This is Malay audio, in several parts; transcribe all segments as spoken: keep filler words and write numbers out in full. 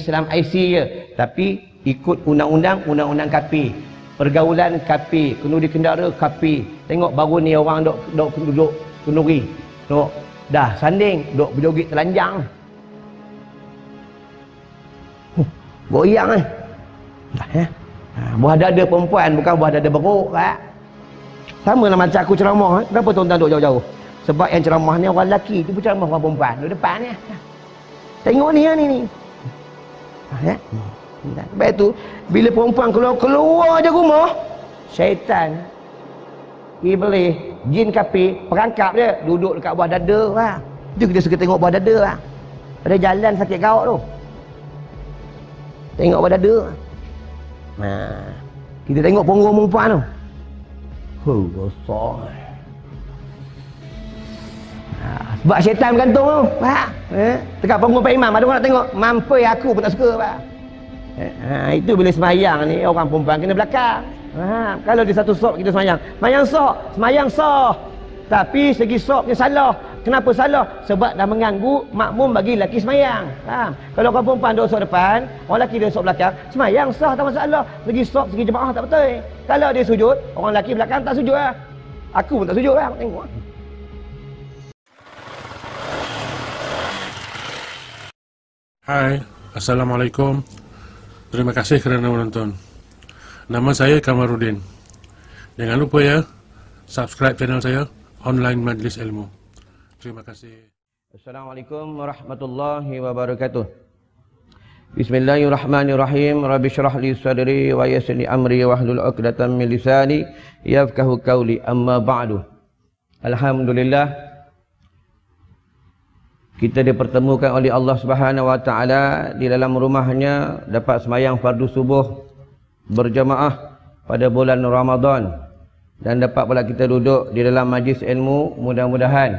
Islam I C je, tapi ikut undang-undang, undang-undang kafir. Pergaulan kafir, kenduri kendara kafir. Tengok baru ni orang duk duk duduk kenduri. Duk dah sanding, duk berjoget telanjang. Huh, goyang eh. Dah ya. Ha, buah dada perempuan bukan buah dada beruk kan. Sama lah macam aku ceramah eh. Kenapa tuan-tuan duk jauh-jauh? Sebab yang ceramah ni orang lelaki, tu ceramah orang perempuan duduk depan ni. Tengok ni ni ni. Ha, ya. Sebab itu bila perempuan keluar keluar je rumah, syaitan, iblis, jin kafir perangkap dia duduk dekat buah dada lah. Itu kita suka tengok buah dada lah. Pada jalan sakit gaut tu. Tengok buah dada. Nah, kita tengok punggung perempuan tu. Huh, besar. Nah, sebab syaitan bergantung tu. Faham? Eh? Dekat punggung Pak Imam, ada orang nak tengok. Mampai aku pun tak suka. Faham? Eh, ha, itu bila semayang ni, orang perempuan kena belakang. Ha, kalau di satu sop kita semayang. Semayang sok, semayang sah. Tapi segi sopnya salah. Kenapa salah? Sebab dah mengganggu makmum bagi lelaki semayang. Faham? Kalau orang perempuan duduk sop depan, orang lelaki dia sop belakang, semayang sah, tak masalah. Segi sop, segi jemaah tak betul. Kalau dia sujud, orang lelaki belakang tak sujud lah. Aku pun tak sujud lah. Tengok. Hai, Assalamualaikum. Terima kasih kerana menonton. Nama saya Kamarudin. Jangan lupa ya, subscribe channel saya, Online Majlis Ilmu. Terima kasih. Assalamualaikum warahmatullahi wabarakatuh. Bismillahirrahmanirrahim. Rabbi syrah li sadri wa yassir li amri wahlul 'uqdatam min lisani yafqahu qawli. Amma ba'du. Alhamdulillah, kita dipertemukan oleh Allah Subhanahu wa taala di dalam rumahnya, dapat sembahyang fardu subuh berjamaah pada bulan Ramadan, dan dapat pula kita duduk di dalam majlis ilmu. Mudah-mudahan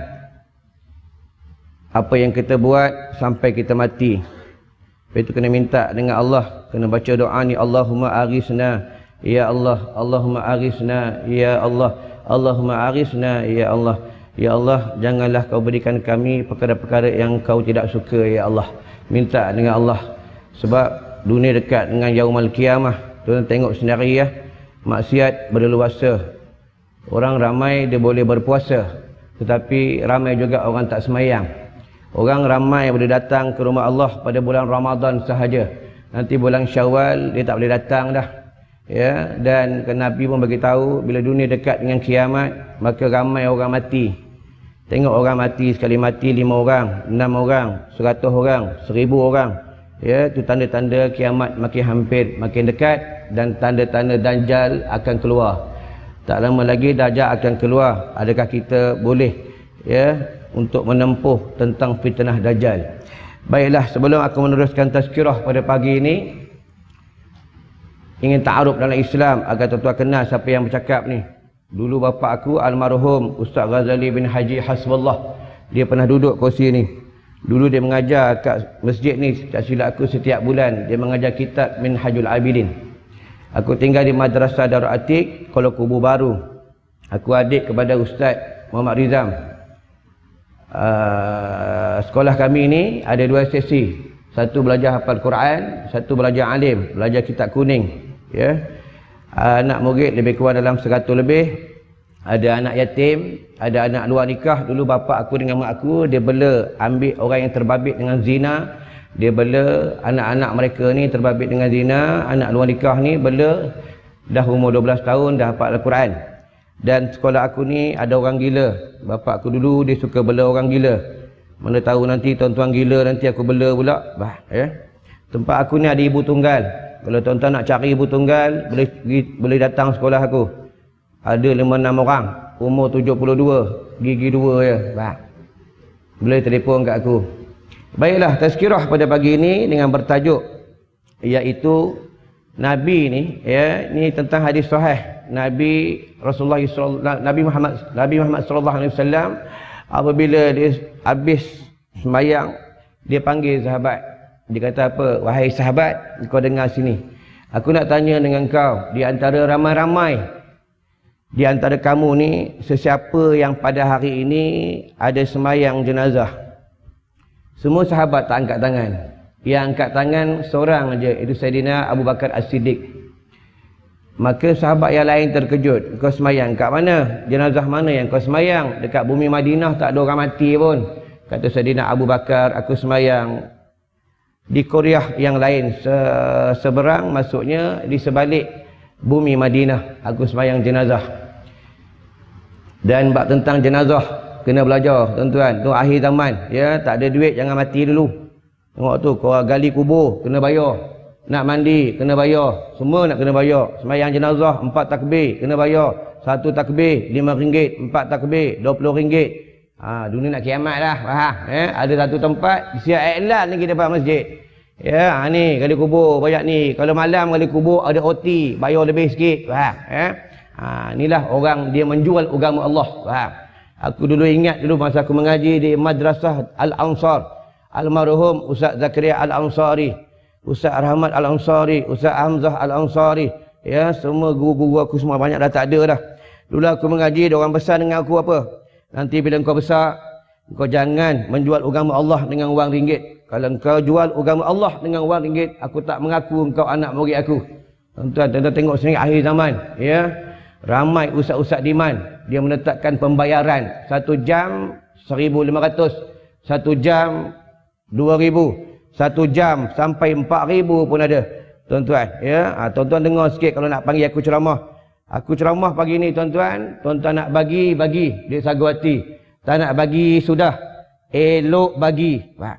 apa yang kita buat sampai kita mati, itu kena minta dengan Allah, kena baca doa ni, Allahumma aghithna ya Allah, Allahumma aghithna ya Allah, Allahumma aghithna ya Allah. Ya Allah, janganlah kau berikan kami perkara-perkara yang kau tidak suka ya Allah. Minta dengan Allah. Sebab dunia dekat dengan yaumul qiyamah. Tuan tengok sendiri ya, maksiat berleluasa. Orang ramai dia boleh berpuasa, tetapi ramai juga orang tak semayang. Orang ramai boleh datang ke rumah Allah pada bulan Ramadan sahaja. Nanti bulan Syawal dia tak boleh datang dah. Ya, dan Nabi pun bagi tahu bila dunia dekat dengan kiamat, maka ramai orang mati. Tengok orang mati, sekali mati lima orang, enam orang, seratus orang, seribu orang. Ya, itu tanda-tanda kiamat makin hampir, makin dekat, dan tanda-tanda Dajjal akan keluar. Tak lama lagi Dajjal akan keluar. Adakah kita boleh ya untuk menempuh tentang fitnah Dajjal? Baiklah, sebelum aku meneruskan tazkirah pada pagi ini, ingin ta'aruf dalam Islam agar tuan-tuan kenal siapa yang bercakap ni. Dulu bapa aku almarhum Ustaz Ghazali bin Haji Hasbullah, dia pernah duduk kursi ni. Dulu dia mengajar kat masjid ni, tak silap aku setiap bulan dia mengajar kitab Minhajul Abidin. Aku tinggal di Madrasah Darul Atiq, Kuala Kubu Baru. Aku adik kepada Ustaz Muhammad Rizam. Uh, sekolah kami ni ada dua sesi. Satu belajar hafal Quran, satu belajar alim, belajar kitab kuning. Ya. Anak murid lebih kurang dalam seratus lebih. Ada anak yatim, ada anak luar nikah. Dulu bapa aku dengan mak aku, dia bela ambil orang yang terbabit dengan zina. Dia bela anak-anak mereka ni terbabit dengan zina. Anak luar nikah ni bela dah umur dua belas tahun, dah hafal Al-Quran. Dan sekolah aku ni ada orang gila. Bapa aku dulu dia suka bela orang gila. Mana tahu nanti tuan-tuan gila, nanti aku bela pula. Bah, ya. Tempat aku ni ada ibu tunggal. Kalau tuan-tuan nak cari ibu tunggal, boleh boleh datang sekolah aku. Ada lima enam orang, umur tujuh puluh dua, gigi dua je. Bah. Boleh telefon kat aku. Baiklah, tazkirah pada pagi ini dengan bertajuk iaitu Nabi ni, ya, ni tentang hadis sahih. Nabi Rasulullah Nabi Muhammad Nabi Muhammad sallallahu alaihi wasallam apabila dia habis sembahyang, dia panggil sahabat. Dia kata apa? Wahai sahabat, kau dengar sini. Aku nak tanya dengan kau, di antara ramai-ramai di antara kamu ni, sesiapa yang pada hari ini ada sembahyang jenazah? Semua sahabat tak angkat tangan. Yang angkat tangan seorang aja, itu Sayyidina Abu Bakar As-Siddiq. Maka sahabat yang lain terkejut. Kau semayang kat mana? Jenazah mana yang kau semayang? Dekat bumi Madinah tak ada orang mati pun. Kata Sayyidina Abu Bakar, aku semayang di Korea yang lain. Se seberang, maksudnya di sebalik bumi Madinah. Aku semayang jenazah. Dan bab tentang jenazah kena belajar, tuan-tuan. Tu akhir zaman, ya, tak ada duit jangan mati dulu. Tengok tu, kau gali kubur kena bayar, nak mandi kena bayar, semua nak kena bayar. Sembahyang jenazah empat takbir kena bayar, satu takbir lima ringgit, empat takbir dua puluh ringgit. Ha, dunia nak kiamat dah, faham? Eh, ada satu tempat siap iklan lagi depan masjid. Ya, ha, ni gali kubur banyak ni. Kalau malam gali kubur ada O T, bayar lebih sikit, faham? Eh? Ha, inilah orang dia menjual agama Allah, faham? Aku dulu ingat dulu masa aku mengaji di Madrasah Al-Ansar, almarhum Ustaz Zakaria Al-Ansari, Ustaz Rahmat Al-Ansari, Ustaz Hamzah Al-Ansari, ya, semua guru-guru aku semua banyak dah tak ada dah. Dulu aku mengaji, dia orang besar dengan aku apa? Nanti bila engkau besar, engkau jangan menjual agama Allah dengan wang ringgit. Kalau engkau jual agama Allah dengan wang ringgit, aku tak mengaku engkau anak murid aku. Tuan-tuan, tuan-tuan tengok sini akhir zaman, ya. Ramai ustaz-ustaz di man, dia menetapkan pembayaran satu jam seribu lima ratus, satu jam dua ribu, satu jam sampai empat ribu pun ada, tuan-tuan, ya. Ha, tuan-tuan dengar sikit kalau nak panggil aku ceramah. Aku ceramah pagi ni, tuan-tuan. Tuan-tuan nak bagi, bagi. Dia sagu hati. Tak nak bagi, sudah. Elok bagi. Ha.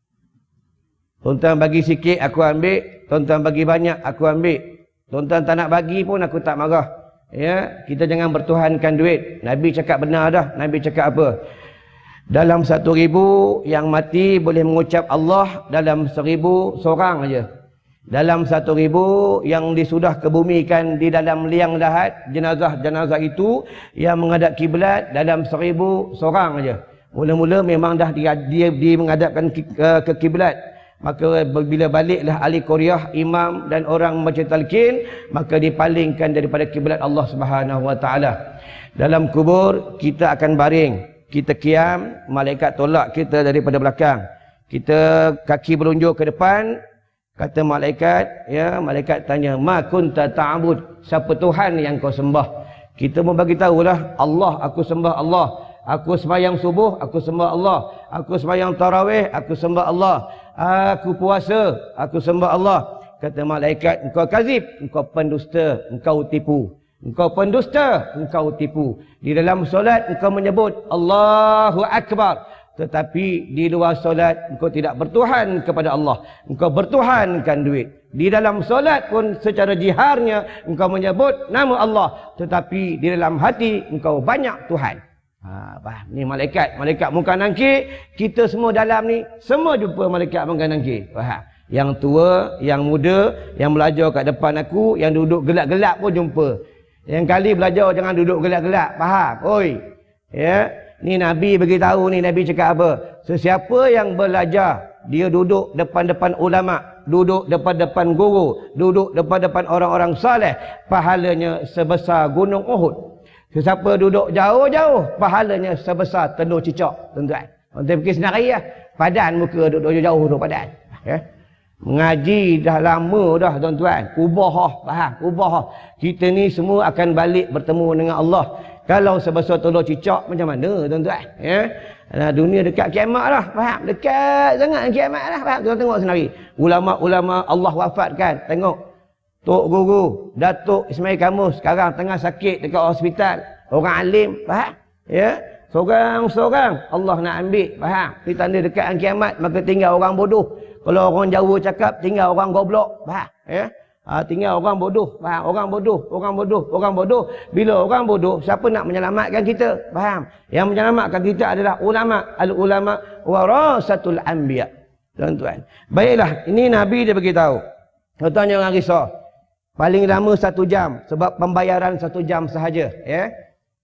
Tuan-tuan bagi sikit, aku ambil. Tuan-tuan bagi banyak, aku ambil. Tuan-tuan tak nak bagi pun, aku tak marah. Ya, kita jangan bertuhankan duit. Nabi cakap benar dah. Nabi cakap apa? Dalam satu ribu yang mati boleh mengucap Allah dalam seribu seorang aja. Dalam satu ribu yang disudah kebumikan di dalam liang lahat, jenazah-jenazah itu yang menghadap kiblat dalam seribu seorang aja. Mula-mula memang dah dia, dia, dia menghadapkan ke, ke kiblat. Maka bila baliklah ahli Korea, imam dan orang membaca talqin, maka dipalingkan daripada kiblat Allah Subhanahu Wa Taala. Dalam kubur kita akan baring, kita kiam, malaikat tolak kita daripada belakang. Kita kaki berunjuk ke depan, kata malaikat, ya, malaikat tanya, ma kunta ta'bud, siapa Tuhan yang kau sembah? Kita mau bagi tahulah, Allah, aku sembah Allah. Aku sembahyang subuh, aku sembah Allah. Aku sembahyang tarawih, aku sembah Allah. Aku puasa, aku sembah Allah. Kata malaikat, engkau kazib, engkau pendusta, engkau tipu. Engkau pendusta, engkau tipu. Di dalam solat engkau menyebut Allahu Akbar, tetapi di luar solat engkau tidak bertuhan kepada Allah. Engkau bertuhankan duit. Di dalam solat pun secara jiharnya engkau menyebut nama Allah, tetapi di dalam hati engkau banyak Tuhan. Ha, faham? Ni malaikat, malaikat muka nangkir. Kita semua dalam ni semua jumpa malaikat muka nangkir. Faham? Yang tua, yang muda, yang belajar kat depan aku, yang duduk gelap-gelap pun jumpa. Yang kali belajar jangan duduk gelap-gelap. Faham? Oi. Ya, ni Nabi beritahu ni, Nabi cakap apa? Sesiapa yang belajar, dia duduk depan-depan ulama, duduk depan-depan guru, duduk depan-depan orang-orang saleh, pahalanya sebesar gunung Uhud. Sesiapa duduk jauh-jauh, pahalanya sebesar telur cicak, tuan-tuan. Tuan-tuan fikir senari lah. Padan muka duduk jauh tu padan. Ya. Mengaji dah lama dah, tuan-tuan. Ubah lah, faham? Ubah lah. Kita ni semua akan balik bertemu dengan Allah. Kalau sebesar telur cicak, macam mana, tuan-tuan? Ya. Nah, dunia dekat kiamat lah, faham? Dekat sangat kiamat lah, faham? Tuan tengok senari. Ulama-ulama Allah wafatkan, tengok. Tok Guru, Datuk Ismail Kamus sekarang tengah sakit dekat hospital. Orang alim, faham? Ya, seorang-seorang Allah nak ambil, faham? Ini tanda dekat kiamat, maka tinggal orang bodoh. Kalau orang Jawa cakap, tinggal orang goblok, faham? Ya, ha, tinggal orang bodoh, faham? Orang bodoh, orang bodoh, orang bodoh. Bila orang bodoh, siapa nak menyelamatkan kita? Faham? Yang menyelamatkan kita adalah ulama. Al-ulama warasatul anbiya. Tuan-tuan. Baiklah, ini Nabi dia beritahu. Tuan-tuan jangan risau. Paling lama satu jam, sebab pembayaran satu jam sahaja, ya.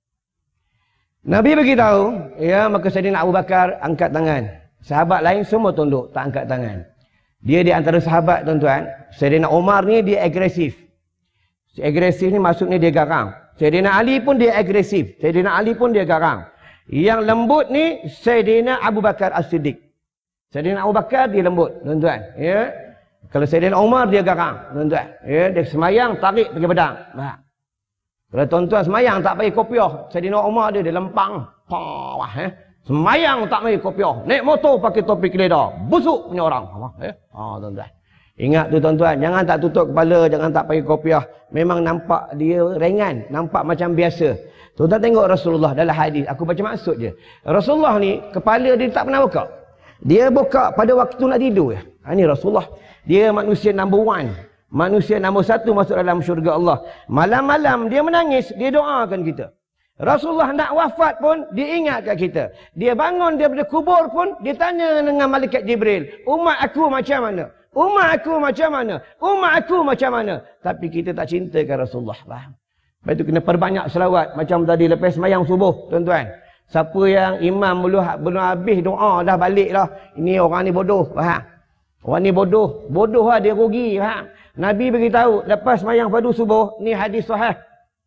Nabi beritahu, ya, maka Sayyidina Abu Bakar angkat tangan. Sahabat lain semua tunduk, tak angkat tangan. Dia di antara sahabat, tuan-tuan. Sayyidina Umar ni dia agresif. Agresif ni maksudnya dia garang. Sayyidina Ali pun dia agresif. Sayyidina Ali pun dia garang. Yang lembut ni Sayyidina Abu Bakar As-Siddiq. Sayyidina Abu Bakar dia lembut, tuan-tuan. Ya. Kalau Sayyidina Umar dia garang, tuan-tuan. Ya, dia semayang tarik pergi pedang. Nah. Kalau tuan-tuan semayang tak pakai kopiah, Sayyidina Umar dia dia lempang. Wah, eh. Semayang tak pakai kopiah, naik motor pakai topi keledar, busuk punya orang. Eh. Ha, tuan-tuan. Ingat tu tuan-tuan, jangan tak tutup kepala, jangan tak pakai kopiah. Memang nampak dia ringan, nampak macam biasa. Tuan-tuan tengok Rasulullah dalam hadis, aku baca maksud je. Rasulullah ni kepala dia tak pernah buka. Dia buka pada waktu nak tidur ya. Ha, ni Rasulullah. Dia manusia number one. Manusia nombor satu masuk dalam syurga Allah. Malam-malam dia menangis, dia doakan kita. Rasulullah nak wafat pun, dia ingat kat kita. Dia bangun daripada kubur pun, dia tanya dengan malaikat Jibril, umat aku macam mana? Umat aku macam mana? Umat aku macam mana? Tapi kita tak cintakan Rasulullah. Faham? Lepas itu kena perbanyak selawat. Macam tadi lepas semayang subuh, tuan-tuan. Siapa yang imam belum, belum habis doa, dah balik lah. Ini orang ni bodoh. Faham? Orang ni bodoh. Bodoh lah, dia rugi. Faham? Nabi beritahu, lepas semayang fardu subuh, ni hadis sahih.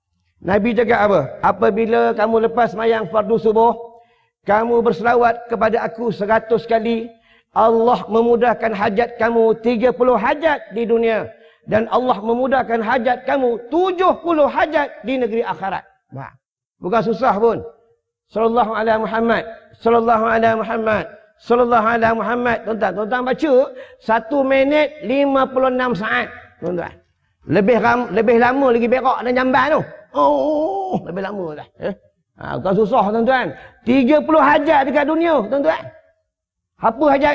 Nabi cakap apa? Apabila kamu lepas semayang fardu subuh, kamu berselawat kepada aku seratus kali, Allah memudahkan hajat kamu tiga puluh hajat di dunia. Dan Allah memudahkan hajat kamu tujuh puluh hajat di negeri akhirat. Nah, bukan susah pun. Sallallahu alaihi Muhammad. Sallallahu alaihi Muhammad. Sallallahu alaihi Muhammad. Tuan-tuan, tuan-tuan baca satu minit lima puluh enam saat. Tuan-tuan. Lebih ram, lebih lama lagi berak dan jamban tu. Oh, lebih lama dah. Eh? Ha, bukan susah tuan-tuan. tiga puluh hajat dekat dunia, tuan-tuan. Apa hajat?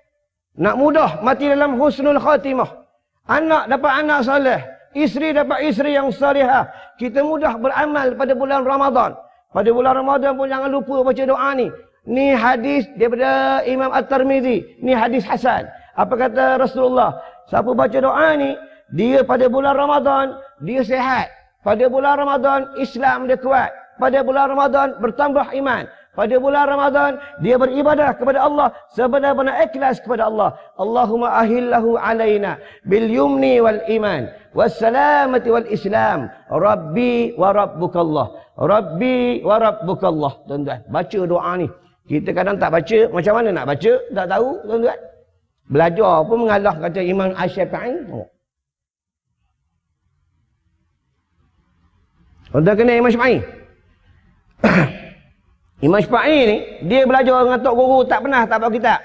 Nak mudah mati dalam husnul khatimah. Anak dapat anak soleh. Isteri dapat isteri yang salihah. Kita mudah beramal pada bulan Ramadan. Pada bulan Ramadan pun jangan lupa baca doa ni. Ni hadis daripada Imam At-Tirmizi. Ni hadis hasan. Apa kata Rasulullah? Siapa baca doa ni, dia pada bulan Ramadan, dia sehat. Pada bulan Ramadan, Islam dia kuat. Pada bulan Ramadan, bertambah iman. Pada bulan Ramadan, dia beribadah kepada Allah sebenar-benar ikhlas kepada Allah. Allahumma ahillahu alaina bil yumni wal iman wassalamati wal islam. Rabbi wa rabbukallah. Rabbi wa rabbukallah. Tuan-tuan, baca doa ni. Kita kadang tak baca, macam mana nak baca? Tak tahu, tuan-tuan. Belajar pun mengalah kata Imam Asy-Syafi'i. Oh. Tuan-tuan kena Imam Syafi'i. Imam Syafi'i ni, dia belajar dengan Tok Guru, tak pernah tak bawa kitab.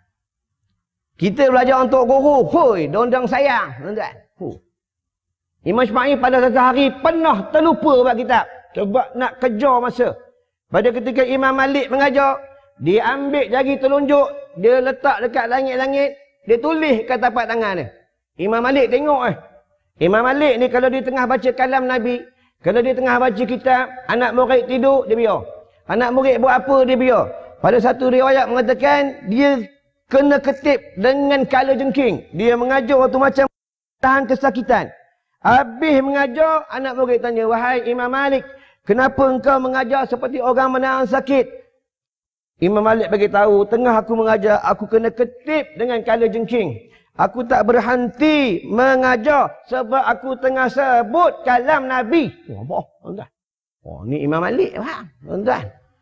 Kita belajar dengan Tok Guru, hoi, dondang sayang. Tuan-tuan. Huh. Imam Syafi'i pada satu hari pernah terlupa buat kitab. Sebab nak kejar masa. Pada ketika Imam Malik mengajar, dia ambil jari telunjuk, dia letak dekat langit-langit, dia tulis kat tapak tangan dia. Imam Malik tengok eh. Imam Malik ni kalau dia tengah baca kalam Nabi, kalau dia tengah baca kitab, anak murid tidur, dia biar. Anak murid buat apa, dia biar. Pada satu riwayat mengatakan, dia kena ketip dengan kala jengking. Dia mengajar waktu macam tahan kesakitan. Habis mengajar, anak murid tanya, wahai Imam Malik, kenapa engkau mengajar seperti orang menahan sakit? Imam Malik bagi tahu, tengah aku mengajar, aku kena ketip dengan kala jengking. Aku tak berhenti mengajar sebab aku tengah sebut kalam Nabi. Oh, apa? Tuan-tuan. Oh, ni Imam Malik, faham? Tuan-tuan.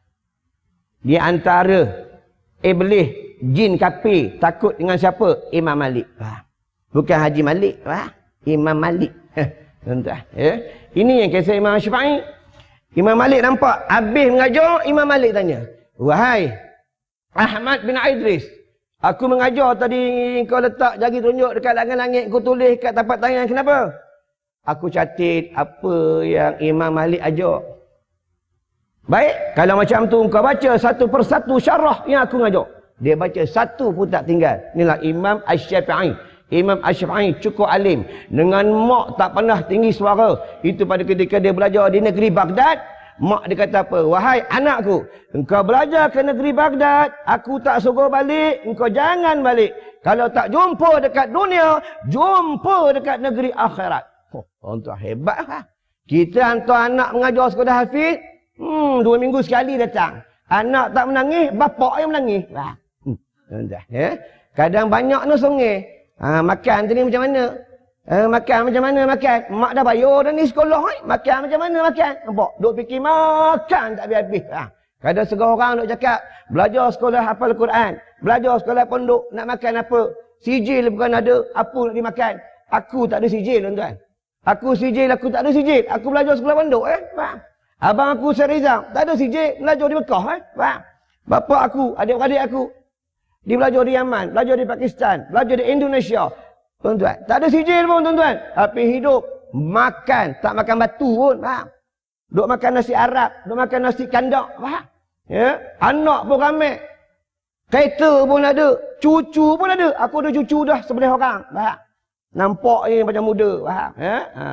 Di antara iblis, jin kafir takut dengan siapa? Imam Malik. Faham? Bukan Haji Malik, faham? Imam Malik. Tuan-tuan, ya. Ini yang kisah Imam Syafi'i. Imam Malik nampak habis mengajar, Imam Malik tanya, wahai Ahmad bin Idris, aku mengajar tadi, kau letak jari tunjuk dekat langit-langit, kau tulis kat tapak tangan, kenapa? Aku catat apa yang Imam Malik ajar. Baik, kalau macam tu kau baca satu persatu syarah yang aku ngajar. Dia baca satu pun tak tinggal. Inilah Imam Asy-Syafi'i. Imam Asy-Syafi'i cukup alim. Dengan mak tak pernah tinggi suara. Itu pada ketika dia belajar di negeri Baghdad. Mak dia kata apa? Wahai anakku, engkau belajar ke negeri Baghdad, aku tak suruh balik, engkau jangan balik. Kalau tak jumpa dekat dunia, jumpa dekat negeri akhirat. Oh, tuan-tuan, hebat lah. Kita hantar anak mengajar sekolah hafiz, hmm, dua minggu sekali datang. Anak tak menangis, bapak yang menangis. Wah. Hmm, tuan-tuan, ya. Kadang banyak ni sungai. Ha, makan tu ni macam mana? Ha, makan macam mana makan? Mak dah bayar dah ni sekolah. Eh? Makan macam mana makan? Nampak? Duk fikir makan tak habis-habis. Ha. Kadang setengah orang nak cakap, belajar sekolah hafal Quran, belajar sekolah pondok, nak makan apa? Sijil bukan ada, apa nak dimakan? Aku tak ada sijil, tuan-tuan. Aku sijil, aku tak ada sijil. Aku belajar sekolah pondok, eh? Faham? Abang aku Syarizam, tak ada sijil, belajar di Mekah, eh? Faham? Bapa aku, adik-adik aku, dia belajar di Yaman, belajar di Pakistan, belajar di Indonesia. Tuan-tuan, tak ada sijil pun, tuan-tuan. Tapi hidup, makan, tak makan batu pun, faham? Duk makan nasi Arab, duk makan nasi kandak, faham? Ya, anak pun ramai. Kereta pun ada, cucu pun ada. Aku ada cucu dah sebelah orang, faham? Nampak ni macam muda, faham? Ya? Ha.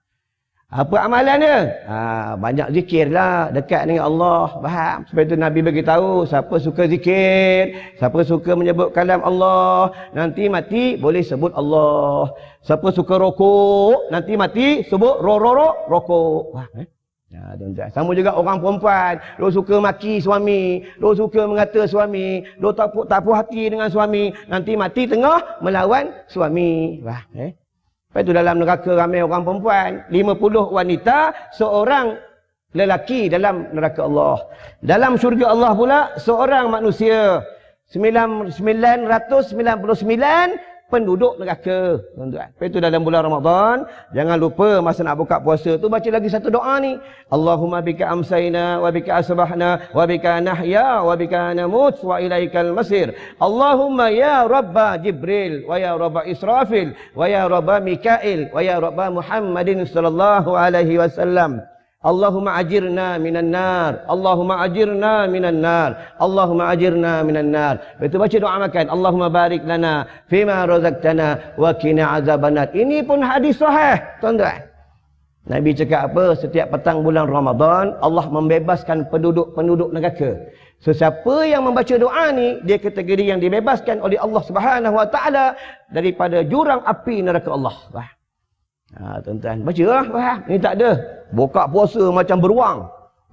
Apa amalan dia? Ha, banyak zikir lah, dekat dengan Allah, faham? Sebab itu Nabi beritahu, siapa suka zikir, siapa suka menyebut kalam Allah, nanti mati boleh sebut Allah. Siapa suka rokok, nanti mati sebut ro-ro-ro, rokok. Wah, eh? Ya, tuan-tuan. Sama juga orang perempuan, dia suka maki suami, dia suka mengata suami, dia tak, tak puas hati dengan suami, nanti mati tengah melawan suami. Wah, eh? Lepas itu dalam neraka ramai orang perempuan, lima puluh wanita, seorang lelaki dalam neraka Allah. Dalam syurga Allah pula, seorang manusia, sembilan ratus sembilan puluh sembilan penduduk neraka, tuan-tuan. Lepas itu dalam bulan Ramadan, jangan lupa masa nak buka puasa tu baca lagi satu doa ni. Allahumma bika amsayna wa bika asbahna wa bika nahya wa bika namut wa ilaikal masir. Allahumma ya Rabba Jibril wa ya Rabba Israfil wa ya Rabba Mikail wa ya Rabba Muhammadin sallallahu alaihi wasallam. Allahumma ajirna minan nar. Allahumma ajirna minan nar. Allahumma ajirna minan nar. Betul baca doa makan. Allahumma barik lana fima razaqtana wa qina azabannar. Ini pun hadis sahih, tuan-tuan. Nabi cakap apa? Setiap petang bulan Ramadan, Allah membebaskan penduduk-penduduk neraka. Sesiapa yang membaca doa ni, dia kategori yang dibebaskan oleh Allah Subhanahu wa taala daripada jurang api neraka Allah. Wah. Ha, tuan-tuan, baca lah, faham? Ini tak ada. Buka puasa macam beruang.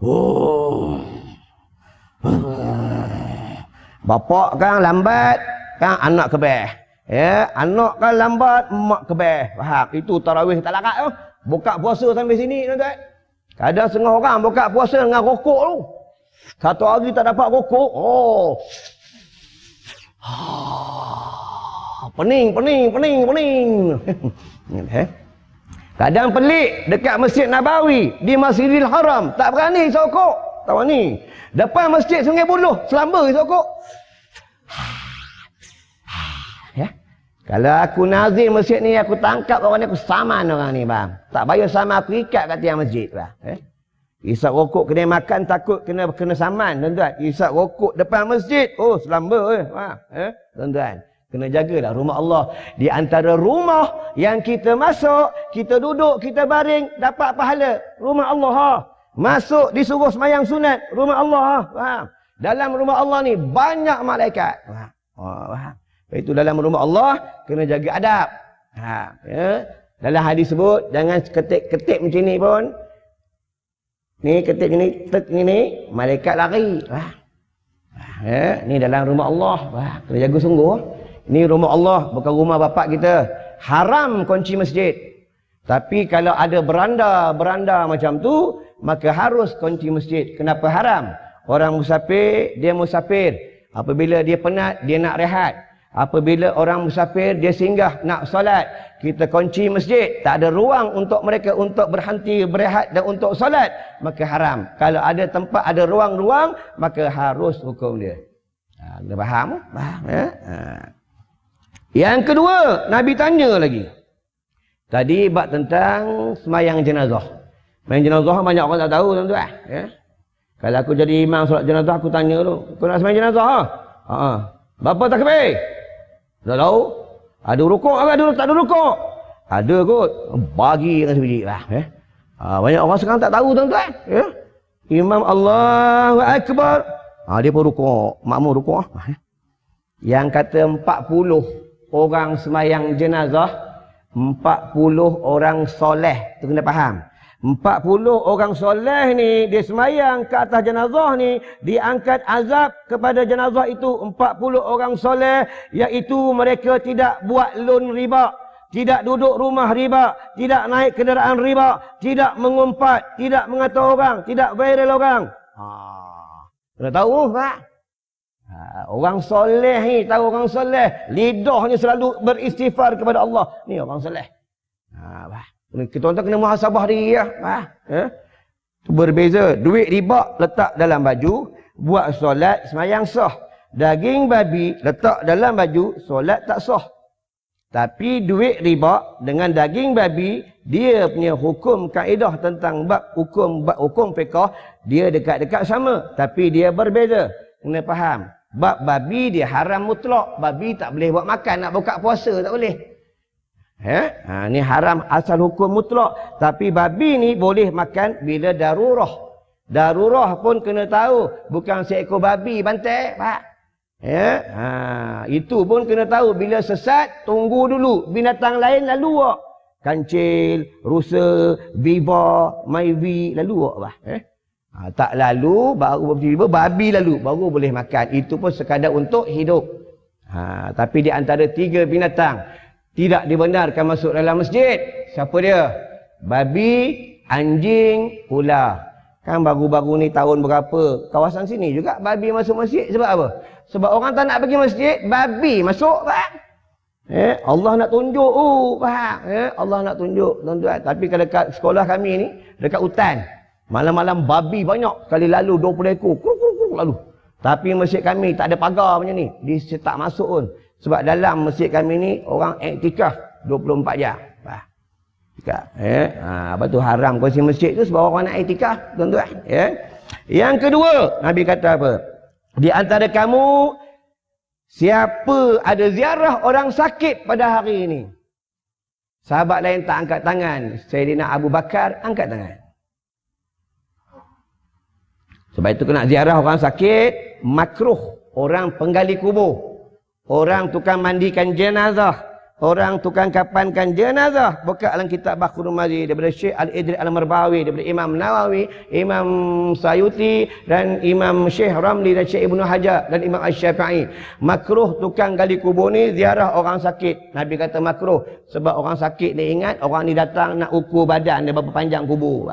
Oh. Bapak kan lambat, kan anak kebeh. Ya, anak kan lambat, mak kebeh. Faham? Itu tarawih tak larat tu. Buka puasa sampai sini, tuan-tuan. Kadang setengah orang buka puasa dengan rokok tu. Satu hari tak dapat rokok. Oh. Pening, pening, pening, pening. Eh? Kadang pelik dekat Masjid Nabawi di Masjidil Haram tak berani sokok. Tahu ni. Depan Masjid Sungai Buloh selamba sokok. Ya. Kalau aku nazir masjid ni, aku tangkap orang ni, aku saman orang ni, bang. Tak bayar sama, aku ikat kat tiang masjid, bang. Eh? Isap rokok kena makan, takut kena kena saman, tuan-tuan. Isap rokok depan masjid, oh selamba, eh, bang. Eh? Tuan-tuan. Kena jagalah rumah Allah. Di antara rumah yang kita masuk, kita duduk, kita baring, dapat pahala. Rumah Allah. Ha. Masuk disuruh semayang sunat. Rumah Allah. Ha. Faham? Dalam rumah Allah ni banyak malaikat. Faham? Oh, faham? Itu dalam rumah Allah, kena jaga adab. Ha. Ya. Dalam hadis sebut, jangan ketik-ketik macam ni pun. Ni ketik ni, tek ni, malaikat lari. Faham? Ya. Ni dalam rumah Allah. Faham? Kena jaga sungguh. Ini rumah Allah, bukan rumah bapak kita. Haram kunci masjid. Tapi kalau ada beranda-beranda macam tu, maka harus kunci masjid. Kenapa haram? Orang musafir, dia musafir. Apabila dia penat, dia nak rehat. Apabila orang musafir, dia singgah nak solat. Kita kunci masjid. Tak ada ruang untuk mereka untuk berhenti, berehat dan untuk solat. Maka haram. Kalau ada tempat, ada ruang-ruang, maka harus hukum dia. Ha, kita faham? Faham ya? Ha. Yang kedua, Nabi tanya lagi. Tadi bab tentang semayang jenazah. Semayang jenazah banyak orang tak tahu, tuan-tuan. Ya? Kalau aku jadi imam solat jenazah, aku tanya dulu. Kau nak semayang jenazah? Ha? Ha. Berapa takbir? Tak tahu. Ada rukuk ke? Ada, tak ada rukuk? Ada kot. Bagi dengan sebiji. Lah, ya? Ha, banyak orang sekarang tak tahu, tuan-tuan. Ya? Imam Allahu Akbar. Ha, dia pun rukuk. Makmum rukuk. Ha? Yang kata empat puluh orang semayang jenazah, empat puluh orang soleh. Tu kena faham. empat puluh orang soleh ni, dia semayang ke atas jenazah ni, diangkat azab kepada jenazah itu empat puluh orang soleh, iaitu mereka tidak buat loan riba, tidak duduk rumah riba, tidak naik kenderaan riba, tidak mengumpat, tidak mengata orang, tidak viral orang. Ha. Kena tahu, Pak. Ha, orang soleh ni, tahu orang soleh, lidahnya selalu beristighfar kepada Allah. Ni orang soleh. Ha, Pak. Kita orang kena muhasabah diri ya, Pak. Eh? Berbeza. Duit riba letak dalam baju, buat solat semayang sah. Daging babi letak dalam baju, solat tak sah. Tapi duit riba dengan daging babi, dia punya hukum kaedah tentang bab hukum bab hukum fiqh, dia dekat-dekat sama, tapi dia berbeza. Kena faham. Bab babi dia haram mutlak. Babi tak boleh buat makan, nak buka puasa tak boleh. Ya? Ha, ni haram asal hukum mutlak. Tapi babi ni boleh makan bila darurah. Darurah pun kena tahu, bukan seekor babi bantai, Pak. Ya, ha, itu pun kena tahu. Bila sesat, tunggu dulu. Binatang lain lalu wak. Kancil, rusa, viva, maivi, lalu wak, Pak. Eh? Ha, tak lalu, baru tiba-tiba babi lalu, baru boleh makan. Itu pun sekadar untuk hidup. Ha, tapi di antara tiga binatang tidak dibenarkan masuk dalam masjid. Siapa dia? Babi, anjing, ular. Kan baru-baru ni tahun berapa, kawasan sini juga babi masuk masjid. Sebab apa? Sebab orang tak nak pergi masjid, babi masuk, Pak. Eh, Allah nak tunjuk, oh, faham? Eh, Allah nak tunjuk, tuan-tuan. Tapi kalau dekat sekolah kami ni, dekat hutan, malam-malam babi banyak. Kali lalu dua puluh ekor, kruk, kruk, kruk, lalu. Tapi masjid kami tak ada pagar macam ni. Dia tak masuk pun. Sebab dalam masjid kami ni, orang iktikaf dua puluh empat jam. Iktikaf. Eh, ha, apa tu haram kursi masjid tu sebab orang nak iktikaf, tuan-tuan. Eh. Yang kedua, Nabi kata apa? Di antara kamu, siapa ada ziarah orang sakit pada hari ini? Sahabat lain tak angkat tangan. Sayyidina Abu Bakar angkat tangan. Sebab itu kena ziarah orang sakit, makruh. Orang penggali kubur, orang tukang mandikan jenazah, orang tukang kapankan jenazah. Buka dalam kitab Bahrul Mazi daripada Syekh Al-Idris Al-Marbawi, daripada Imam Nawawi, Imam Sayuti dan Imam Syekh Ramli dan Syekh Ibnu Hajar dan Imam Asy-Syafi'i. Makruh tukang gali kubur ni ziarah orang sakit. Nabi kata makruh sebab orang sakit ni ingat orang ni datang nak ukur badan dia berapa panjang kubur.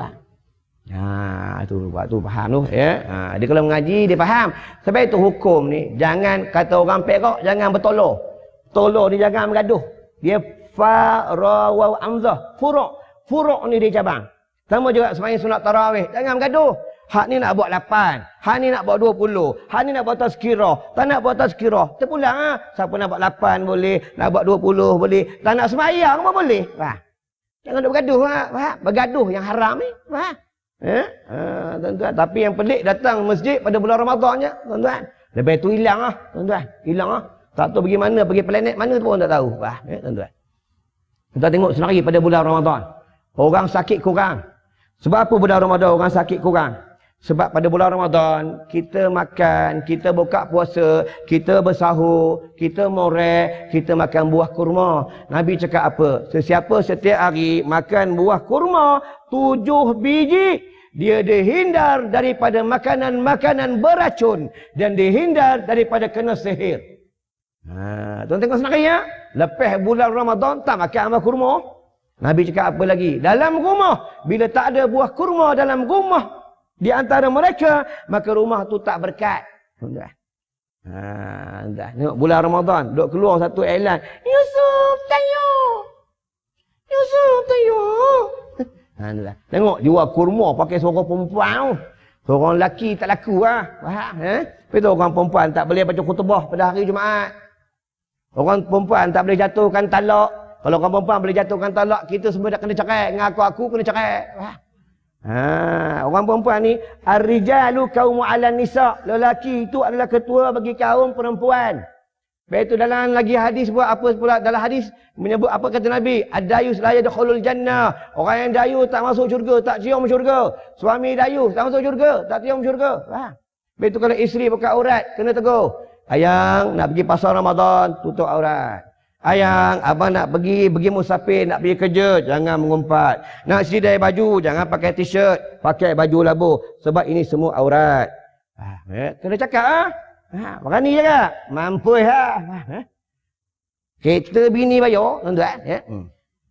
Ha, tu waktu faham tu ya. Ha, dia kalau mengaji dia faham. Sebab itu hukum ni jangan kata orang Perak jangan bertolong. Tolong ni jangan bergaduh. Dia fa ra wa amzah. Furu'. Furu' ni dia cabang. Sama juga sembahyang sunat tarawih. Jangan bergaduh. Hak ni nak buat lapan. Hak ni nak buat dua puluh. Hak ni nak buat tazkirah. Tak nak buat tazkirah. Terpulang ah. Ha? Siapa nak buat lapan boleh. Nak buat dua puluh boleh. Tak nak sembahyang pun boleh. Faham? Jangan duk bergaduh. Ha? Faham? Bergaduh yang haram ni. Faham? Eh? Ha, tuan-tuan. Tapi yang pelik datang masjid pada bulan Ramadannya. Tuan-tuan. Lebih tu hilang ah. Tuan-tuan. Hilang ah. Tak tahu pergi mana, pergi planet mana tu pun tak tahu. Faham? Eh, tuan-tuan. Kita tengok senari pada bulan Ramadan. Orang sakit kurang. Sebab apa bulan Ramadan orang sakit kurang? Sebab pada bulan Ramadan, kita makan, kita buka puasa, kita bersahur, kita morek, kita makan buah kurma. Nabi cakap apa? Sesiapa setiap hari makan buah kurma, tujuh biji, dia dihindar daripada makanan-makanan beracun dan dihindar daripada kena sihir. Ha, tuan tengok senang ya. Lepas bulan Ramadan tak makan buah kurma. Nabi cakap apa lagi? Dalam rumah, bila tak ada buah kurma dalam rumah di antara mereka, maka rumah tu tak berkat. Tuan-tuan. Ha, dah. Tengok bulan Ramadan, duk keluar satu iklan. Yusuf tayo. Yusuf tayo. Ha, dah. Tengok jual kurma pakai suara perempuan. Seorang lelaki tak laku ah. Faham eh? Tapi orang perempuan tak boleh baca khutbah pada hari Jumaat. Orang perempuan tak boleh jatuhkan talak. Kalau orang perempuan boleh jatuhkan talak, kita semua dah kena cerai. Ngaku aku kena cerai. Faham? Ha, orang perempuan ni ar-rijalu qaumu 'alan nisa. Lelaki itu adalah ketua bagi kaum perempuan. Baik itu dalam lagi hadis buat apa pula dalam hadis menyebut apa kata Nabi? Ad-dayus la yadkhulul jannah. Orang yang dayu tak masuk syurga, tak cium syurga. Suami dayu tak masuk syurga, tak cium syurga. Ha. Baik itu kalau isteri buka aurat kena tegur. Ayang nak pergi pasar Ramadan, tutup aurat. Ayang, abang nak pergi pergi musafir, nak pergi kerja, jangan mengumpat. Nak sidai baju, jangan pakai t-shirt, pakai baju labuh. Sebab ini semua aurat. Ha, eh, kena cakap ah. Ha, berani cakap. Mampu ha. Ha. Kereta bini bayar, tuan-tuan, ya. Hmm.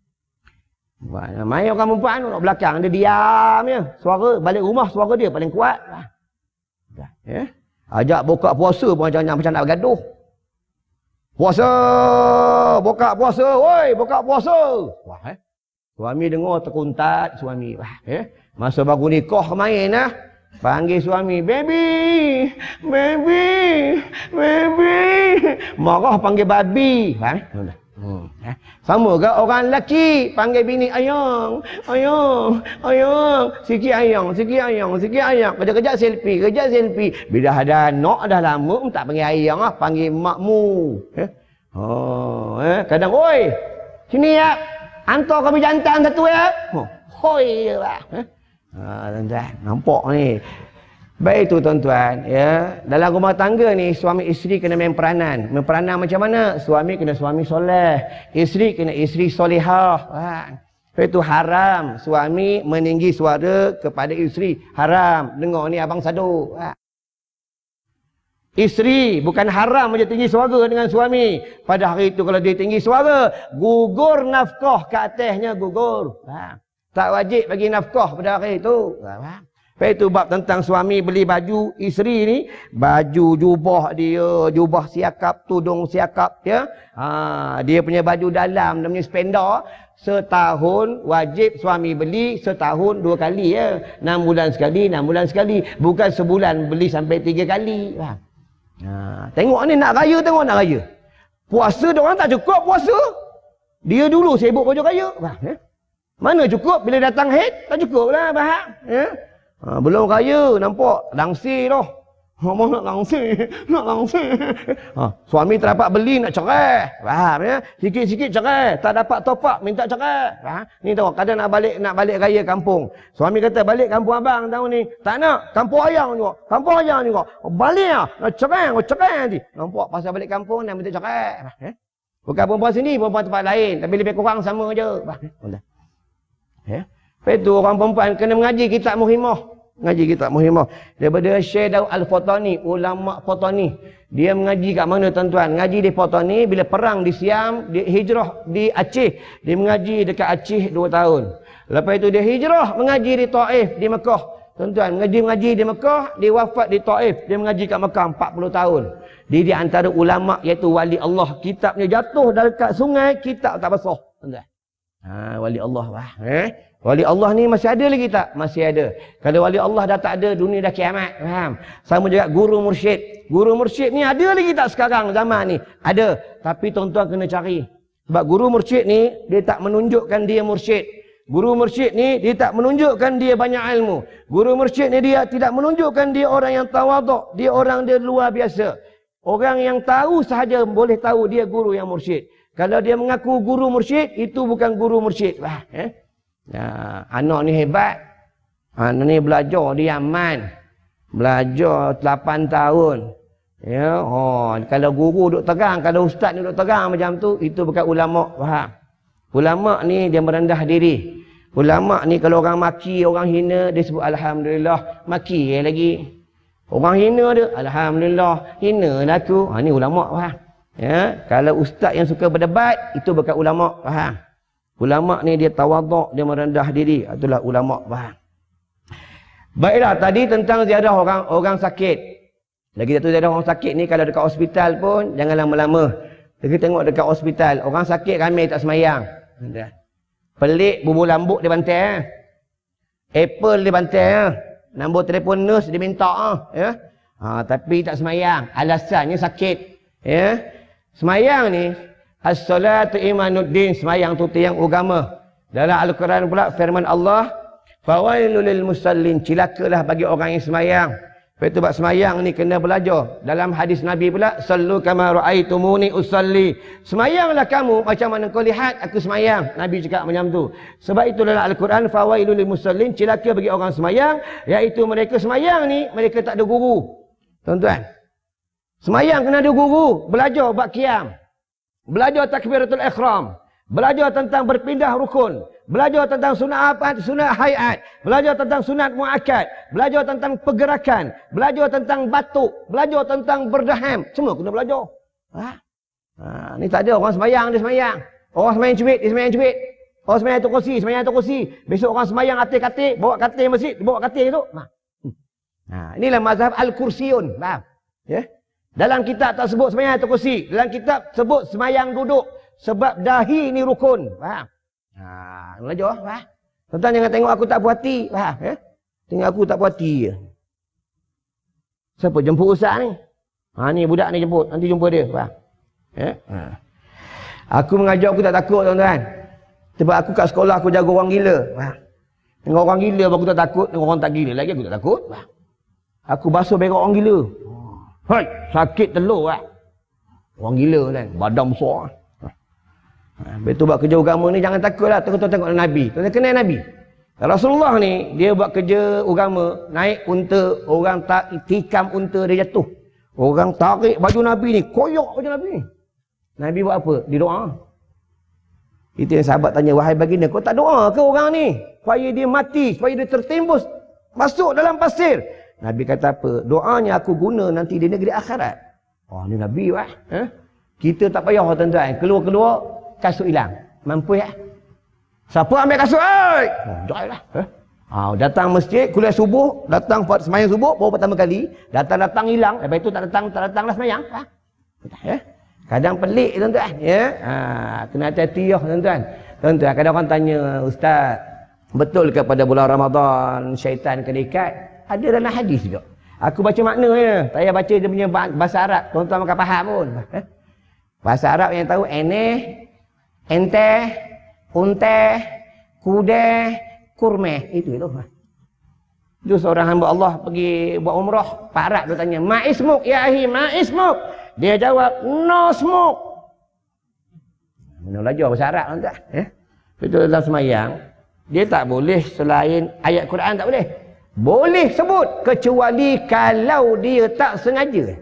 Mai orang perempuan nak belakang dia diam je. Suara balik rumah suara dia paling kuat. Ha. Ya. Ajak buka puasa pun jangan macam nak bergaduh. Puasa, buka puasa, woi, buka puasa. Wah, eh. Suami dengar terkuntat suami. Wah, eh. Masa baru nikah kemarin lah. Panggil suami, baby, baby, baby. Marah panggil babi. Ha? Hmm. Eh? Sama ke orang lelaki panggil bini ayang, ayang, ayang, sikit ayang, sikit ayang, sikit ayang. Kejap-kejap selfie, kejap selfie. Bila ada anak dah lama tak panggil ayang lah, panggil makmu. Eh? Oh, eh? Kadang, oi, sini ya, hantar kami jantan satu ya. Oh, hoi je lah. Eh? Ha, tuan-tuan, nampak ni. Baik tu tuan-tuan, ya. Dalam rumah tangga ni suami isteri kena main peranan. Main peranan macam mana? Suami kena suami soleh, isteri kena isteri solehah. Ha. Itu haram suami meninggi suara kepada isteri. Haram. Dengar ni abang Sado. Ha. Isteri bukan haram je tinggi suara dengan suami. Pada hari itu kalau dia tinggi suara, gugur nafkah ke atasnya, gugur. Ha. Tak wajib bagi nafkah pada hari itu. Ha. Lepas itu bab tentang suami beli baju isteri ni, baju jubah dia, jubah siakap, tudung siakap ya. Ha, dia punya baju dalam, dia punya spender, setahun wajib suami beli, setahun dua kali ya. Enam bulan sekali, enam bulan sekali. Bukan sebulan beli sampai tiga kali. Ha. Ha, tengok ni nak raya, tengok nak raya. Puasa dia orang tak cukup puasa. Dia dulu sibuk baju raya. Ha, ya. Mana cukup bila datang haid? Tak cukup lah bahak. Ya. Ha, belum raya nampak langsir dah. Apa nak langsir? Nak langsir. Ha, suami tak dapat beli nak cerai. Faham ya? Sikit-sikit cerai, tak dapat top up minta cerai. Ha, ni tahu kadang nak balik nak balik raya kampung. Suami kata balik kampung abang tahun ni. Tak nak, kampung ayang juga. Kampung ayang juga. Balik ah, nak cerai, nak cerai nanti. Nampak pasal balik kampung nak minta cerai. Ha, eh? Bukan perempuan sini, perempuan tempat lain, tapi lebih kurang sama je. Ha, eh? Ya. Lepas tu orang perempuan kena mengaji kitab Muhimah. Ngaji kitab Muhimah. Daripada Syekh Daud Al-Fatani, ulama Fatani. Dia mengaji kat mana tuan-tuan? Ngaji di Fatani, bila perang di Siam, dia hijrah di Aceh. Dia mengaji dekat Aceh dua tahun. Lepas itu dia hijrah mengaji di Taif, di Mekah. Tuan-tuan, mengaji mengaji di Mekah, dia wafat di Taif. Dia mengaji kat Mekah empat puluh tahun. Dia di antara ulama iaitu wali Allah. Kitabnya jatuh dekat sungai, kitab tak basah. Tuan-tuan. Ha, wali Allah. Wah, eh? Wali Allah ni masih ada lagi tak? Masih ada. Kalau wali Allah dah tak ada, dunia dah kiamat. Faham? Sama juga guru mursyid. Guru mursyid ni ada lagi tak sekarang zaman ni? Ada. Tapi tuan-tuan kena cari. Sebab guru mursyid ni, dia tak menunjukkan dia mursyid. Guru mursyid ni, dia tak menunjukkan dia banyak ilmu. Guru mursyid ni, dia tidak menunjukkan dia orang yang tawaduk. Dia orang dia luar biasa. Orang yang tahu sahaja boleh tahu dia guru yang mursyid. Kalau dia mengaku guru mursyid, itu bukan guru mursyid. Wah, eh? Ya, anak ni hebat. Anak ni belajar di Yaman. Belajar lapan tahun. Ya, oh, kalau guru duk terang, kalau ustaz ni duk terang macam tu, itu bukan ulama. Faham? Ulama ni dia merendah diri. Ulama ni kalau orang maki, orang hina, dia sebut alhamdulillah. Maki eh, lagi. Orang hina dia, alhamdulillah, hina lah aku. Ha, ni ulama. Faham? Ya, kalau ustaz yang suka berdebat, itu bukan ulama. Faham? Ulama ni dia tawaduk, dia merendah diri. Itulah ulama. Faham? Baiklah, tadi tentang ziarah orang orang sakit. Lagi satu ziarah orang sakit ni, kalau dekat hospital pun jangan lama-lama. Kita tengok dekat hospital, orang sakit ramai tak semayang. Pelik bubur lambuk dia bantai. Eh? Apple dia bantai. Eh? Nombor telefon nurse dia minta. Eh? Ya? Ha, tapi tak semayang. Alasannya sakit. Ya? Semayang ni, as-salatu imanuddin, semayang tu tiang agama. Dalam Al-Quran pula firman Allah, fawailul lil musallin, cilakalah bagi orang yang semayang. Lepas itu bab semayang ni kena belajar. Dalam hadis Nabi pula, sallu kama ra'aitumuni usalli. Semayanglah kamu macam mana kau lihat aku semayang. Nabi cakap macam tu. Sebab itu dalam Al-Quran, fawailul lil musallin, cilaka bagi orang semayang, iaitu mereka semayang ni mereka tak ada guru. Tuan-tuan, semayang kena ada guru. Belajar bab qiyam. Belajar takbiratul ikhram, belajar tentang berpindah rukun, belajar tentang sunat apa, sunat hayat, belajar tentang sunat muakkad, belajar tentang pergerakan, belajar tentang batuk, belajar tentang berdaham, semua kena belajar. Ha? Ha, ni tak ada orang semayang dia semayang. Orang semayang cuit, dia semayang cuit. Orang semayang atas kursi, semayang atas kursi. Besok orang semayang atas katil, bawa katil masjid, bawa katil tu. Ha. Ha, inilah mazhab al-kursiyun. Faham? Ya. Dalam kitab tak sebut semayang atas kursi. Dalam kitab sebut semayang duduk. Sebab dahi ni rukun. Faham? Ha, belajar. Faham? Tuan-tuan jangan tengok aku tak puas hati. Faham? Ya? Tengok aku tak puas hati je. Siapa jemput ustaz ni? Ha, ni budak ni jemput. Nanti jumpa dia. Faham? Ya? Ha. Aku mengajar aku tak takut tuan-tuan. Sebab aku kat sekolah aku jaga orang gila. Faham? Tengok orang gila aku tak takut. Tengok orang tak gila lagi aku tak takut. Faham? Aku basuh berak orang gila. Hai, sakit telur lah. Orang gila kan. Badan besar. Ha, betul buat kerja agama ni jangan takutlah. Tengok tengok Nabi. Tuan-tuan kenal Nabi. Rasulullah ni dia buat kerja agama, naik unta, orang tak tikam unta dia jatuh. Orang tarik baju Nabi ni, koyak baju Nabi ni. Nabi buat apa? Dia doa. Itu yang sahabat tanya, wahai baginda, kau tak doa ke orang ni? Supaya dia mati, supaya dia tertimbus masuk dalam pasir. Nabi kata apa? Doanya aku guna nanti di negeri akhirat. Oh, ni Nabi wah. Ha? Kita tak payah tuan-tuan. Keluar-keluar kasut hilang. Mampu ya? Siapa ambil kasut? Oi! Oh, jai lah. Ha? Ha, datang masjid, kuliah subuh, datang semayang subuh, baru pertama kali, datang-datang hilang, lepas itu tak datang, tak datanglah semayang. Ha? Ya? Kadang pelik tuan-tuan. Ya? Ha, kena hati-hati ya tuan-tuan. Tuan-tuan, kadang orang tanya, Ustaz, betul ke pada bulan Ramadan syaitan kena ikat? Ada dalam hadis juga. Aku baca makna je. Saya baca dia punya bahasa Arab. Tuan-tuan makan faham pun. Eh? Bahasa Arab yang tahu eneh, enteh, unteh, kudeh, kurmeh. Itu itu. Itu seorang hamba Allah pergi buat umrah. Pak Arab dia tanya, ma'ismuk ya ahi, ma'ismuk. Dia jawab, no smoke. Mana belajar bahasa Arab tuan-tuan. Eh? Itu dalam semayang. Dia tak boleh selain ayat Quran tak boleh. Boleh sebut kecuali kalau dia tak sengaja.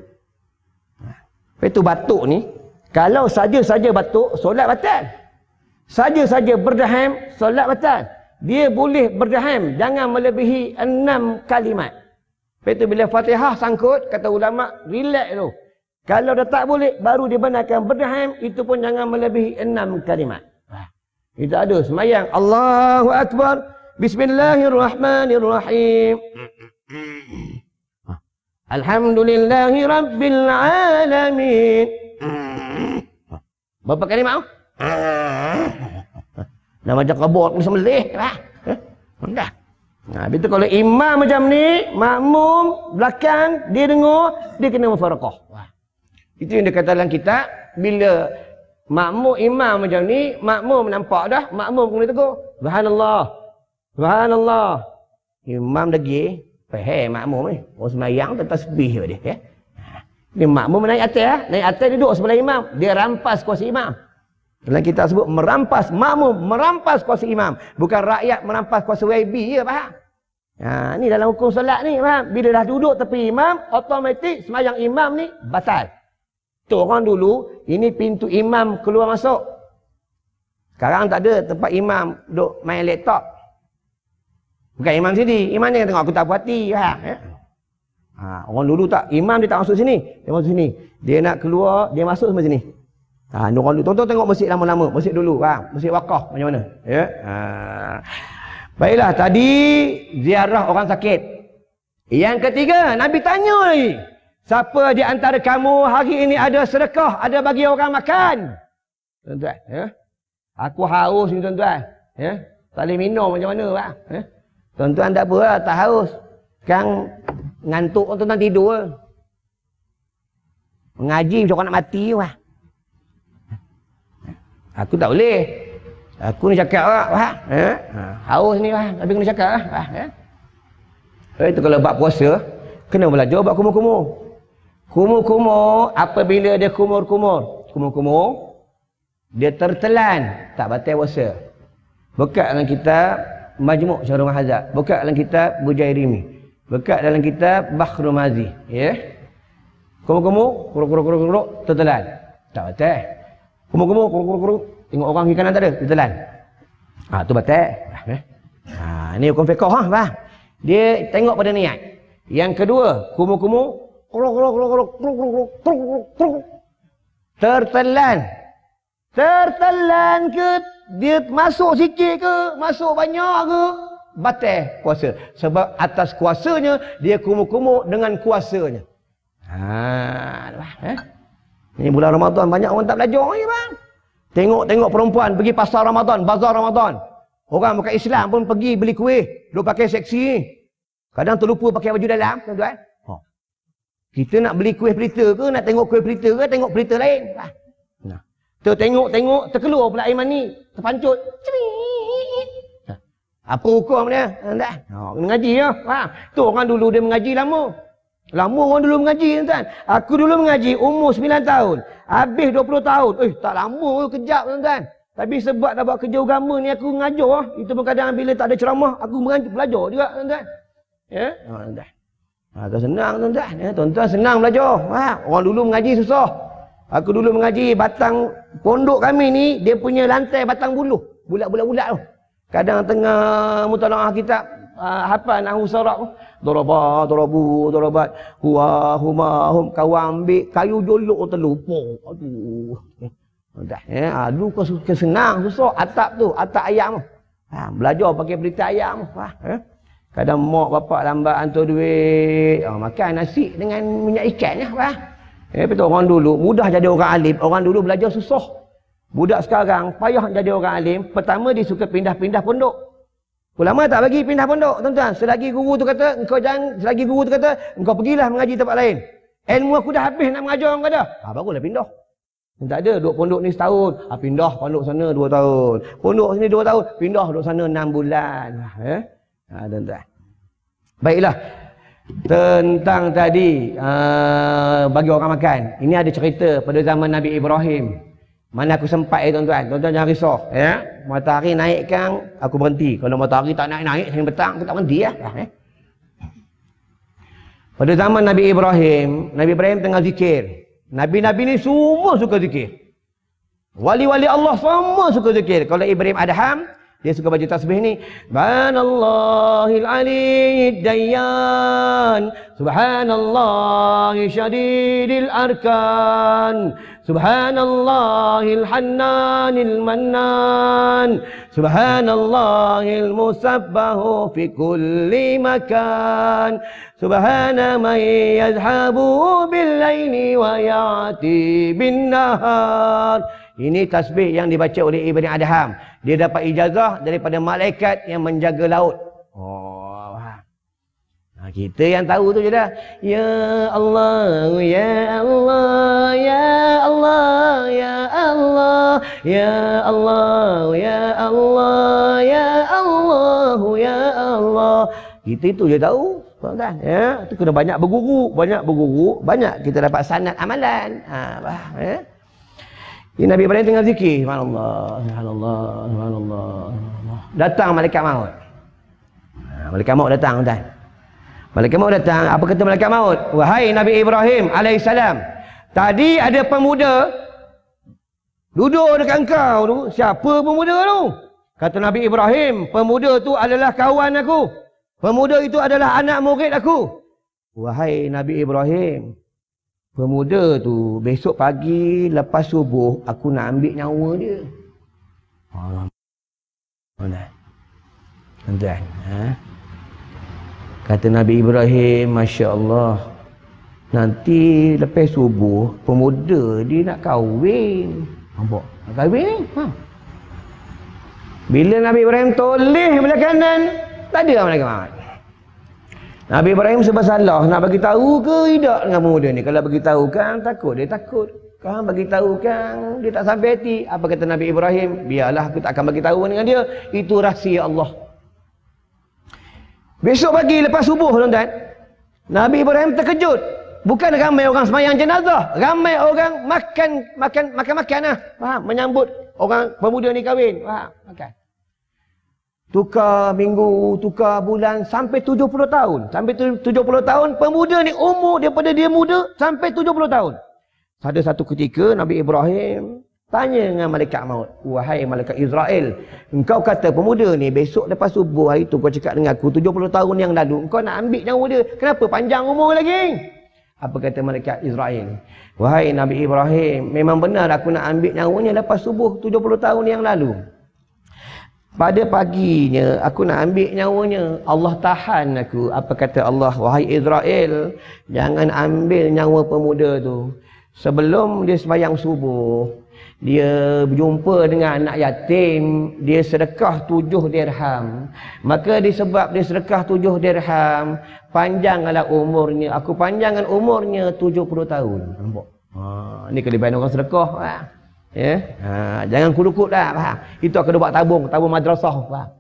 Itu batuk ni, kalau saja-saja batuk, solat batal. Saja-saja berdaham, solat batal. Dia boleh berdaham, jangan melebihi enam kalimat. Itu bila Fatihah sangkut, kata ulama, relax tu. Kalau dah tak boleh, baru dibenarkan berdaham, itu pun jangan melebihi enam kalimat. Itu ada semayang. Allahu Akbar. Bismillahirrahmanirrahim. Alhamdulillahi Rabbil Alamin. Berapa kalimat? Dah macam kabut ni sembelih. Dah. Nah, betul kalau imam macam ni, makmum belakang dia dengar, dia kena mufaraqah. Itu yang dia kata dalam kitab, bila makmum imam macam ni, makmum nampak dah, makmum kena tegur. Subhanallah. Subhanallah. Imam lagi faham makmum ni. Orang semayang tak tasbih dia, ya. Ni makmum naik atas, ya. Naik atas dia duduk sebelah imam. Dia rampas kuasa imam. Dalam kita sebut merampas makmum, merampas kuasa imam. Bukan rakyat merampas kuasa Y B, ya, faham? Ha, ni dalam hukum solat ni, faham? Bila dah duduk tepi imam, automatik semayang imam ni batal. Tu orang dulu, ini pintu imam keluar masuk. Sekarang tak ada tempat imam duduk main laptop. Bukan imam sini, imam ni tengok aku tak puas hati, faham? Ya? Ha, orang dulu tak, imam dia tak masuk sini, dia masuk sini. Dia nak keluar, dia masuk semua sini. Ha, orang dulu, tonton tengok masjid lama-lama, masjid dulu, faham? Masjid Waqaf macam mana? Ya. Ha. Baiklah, tadi ziarah orang sakit. Yang ketiga, Nabi tanya lagi, siapa di antara kamu hari ini ada sedekah, ada bagi orang makan? Tuan-tuan, ya. Aku haus ni tuan-tuan, ya. Tak boleh minum macam mana, faham? Ya. Tuan-tuan tak apa lah, tak haus. Sekarang ngantuk tuan-tuan tidur. Mengaji macam orang nak mati lah. Aku tak boleh. Aku ni cakap lah, faham? Ya? Haus ni lah, tapi kena cakap lah. Faham? Ya? Itu kalau buat puasa, kena belajar buat kumur-kumur. Kumur-kumur, apabila dia kumur-kumur, kumur-kumur, dia tertelan, tak batal puasa. Buka dalam kitab Majmuk Syarul Mahazab, buka dalam kitab Bujairimi, buka dalam kitab Bahrul Mazi, ya. Kumur-kumur, kuruk-kuruk-kuruk, tertelan, tak batal. Kumur-kumur, kuruk-kuruk, tengok orang kiri kanan tak ada, tertelan. Ha, tu batal. Ha, ni hukum fiqh, ha, faham? Dia tengok pada niat. Yang kedua, kumur-kumur, kuruk-kuruk-kuruk, tertelan. Tertelan ke, dia masuk sikit ke, masuk banyak ke, batal puasa. Sebab atas kuasanya, dia kumur-kumur dengan kuasanya. Ha, eh? Ini bulan Ramadan banyak orang tak belajar ni bang. Tengok-tengok perempuan pergi pasar Ramadan, bazar Ramadan. Orang bukan Islam pun pergi beli kuih, duk pakai seksi. Kadang terlupa pakai baju dalam, tuan-tuan. Ha. Kita nak beli kuih pelita ke, nak tengok kuih pelita ke, tengok pelita lain. Nah. Tertengok-tengok, terkeluar pula air mani, terpancut. Nah. Apa hukum dia? Tak. Ha, mengaji ya. Ha. Tu orang dulu dia mengaji lama. Lama orang dulu mengaji, tuan-tuan. Aku dulu mengaji umur sembilan tahun. Habis dua puluh tahun. Eh, tak lama kejap, tuan-tuan. Tapi sebab nak buat kerja agama ni aku mengajar. Itu pun kadang bila tak ada ceramah, aku belajar juga, tuan-tuan. Ya? Ha, tuan-tuan. Ha, tak senang, tuan-tuan. Ya, tuan-tuan senang belajar. Ha, orang dulu mengaji susah. Aku dulu mengaji batang pondok kami ni, dia punya lantai batang buluh. Bulat-bulat-bulat tu. Kadang tengah mutalaah kitab, uh, hafal nahwu saraf tu. Daraba, darabu, darabat, huwa, huma, hum. Kau ambil kayu jolok terlupa. Aduh. Dah, ya, dulu kau suka senang, susah. Atap tu, atap ayam tu. Ha, belajar pakai berita ayam tu. Ha, eh? Kadang mak bapak lambat hantar duit. Ha, makan nasi dengan minyak ikan. Ya, ha. Eh, betul orang dulu, mudah jadi orang alim. Orang dulu belajar susah. Budak sekarang, payah jadi orang alim. Pertama, dia suka pindah-pindah pondok. Ulama tak bagi pindah pondok, tuan-tuan. Selagi guru tu kata, engkau jangan, selagi guru tu kata, engkau pergilah mengaji tempat lain. Ilmu aku dah habis nak mengajar orang kata. Ha, barulah pindah. Tak ada, duduk pondok ni setahun. Ha, pindah pondok sana dua tahun. Pondok sini dua tahun. Pindah duduk sana enam bulan. Eh? Ha, tuan-tuan. Baiklah. Tentang tadi, uh, bagi orang makan. Ini ada cerita pada zaman Nabi Ibrahim. Mana aku sempat eh tuan-tuan. Tuan-tuan jangan risau. Ya? Matahari naikkan, aku berhenti. Kalau matahari tak naik-naik, hari petang, aku tak berhenti. Ya? Eh? Pada zaman Nabi Ibrahim, Nabi Ibrahim tengah zikir. Nabi-Nabi ni semua suka zikir. Wali-wali Allah semua suka zikir. Kalau Ibrahim Adham, dia suka baca tasbih ni. Subhanallahil aliyyid dayyan. Subhanallahi syadidil arkan. Subhanallahil hannanil mannan. Subhanallahil musabbahu fi kulli makan. Subhana man yazhabu bil laili wa ya'ti bin nahar. Ini tasbih yang dibaca oleh Ibn Adham. Dia dapat ijazah daripada malaikat yang menjaga laut. Oh, nah, kita yang tahu tu je dah. Ya Allah, ya Allah, ya Allah, ya Allah, ya Allah, ya Allah, ya Allah, ya Allah. Kita itu je tahu. Kan? Ya, itu kena banyak berguru, banyak berguru, banyak kita dapat sanad amalan. Ha, faham ya? Ini Nabi Ibrahim tengah zikir. Subhanallah, subhanallah, subhanallah. Datang malaikat maut. Ha, malaikat maut datang, tuan. Malaikat maut datang, apa kata malaikat maut? Wahai Nabi Ibrahim alaihissalam, tadi ada pemuda duduk dekat engkau tu. Siapa pemuda tu? Kata Nabi Ibrahim, pemuda tu adalah kawan aku. Pemuda itu adalah anak murid aku. Wahai Nabi Ibrahim, pemuda tu besok pagi lepas subuh aku nak ambil nyawa dia. Allah. Tuan-tuan, ha? Kata Nabi Ibrahim, Masya Allah, nanti lepas subuh pemuda dia nak kahwin. Nampak? Nak kahwin ni? Ha. Bila Nabi Ibrahim toleh belah kanan, tak ada malaikat maut. Nabi Ibrahim sebab salah nak bagi tahu ke tidak dengan pemuda ni. Kalau bagi tahu kan takut, dia takut. Kan bagi tahu kan dia tak sampai hati. Apa kata Nabi Ibrahim? Biarlah aku tak akan bagi tahu dengan dia. Itu rahsia Allah. Besok pagi lepas subuh, tuan-tuan, Nabi Ibrahim terkejut. Bukan ramai orang semayang jenazah, ramai orang makan makan makan makan lah. Faham? Menyambut orang pemuda ni kahwin. Faham? Makan. Tukar minggu, tukar bulan, sampai tujuh puluh tahun. Sampai tujuh puluh tahun, pemuda ni umur daripada dia muda, sampai tujuh puluh tahun. Ada satu ketika, Nabi Ibrahim tanya dengan malaikat maut. Wahai malaikat Israel, engkau kata pemuda ni besok lepas subuh hari tu kau cakap dengan aku, tujuh puluh tahun yang lalu, engkau nak ambil nyawa dia. Kenapa panjang umur lagi? Apa kata malaikat Israel? Wahai Nabi Ibrahim, memang benar aku nak ambil nyawanya lepas subuh tujuh puluh tahun yang lalu. pada paginya aku nak ambil nyawanya. Allah tahan aku. Apa kata Allah? Wahai Israel, jangan ambil nyawa pemuda tu. Sebelum dia sembahyang subuh, dia berjumpa dengan anak yatim, dia sedekah tujuh dirham. Maka disebab dia sedekah tujuh dirham, panjanglah umurnya. Aku panjangkan umurnya tujuh puluh tahun. Nampak? Ha, ini kelebihan orang sedekah. Ha. Ya? Ha, jangan kulukut dah. Faham? Itu aku buat tabung, tabung madrasah. Faham?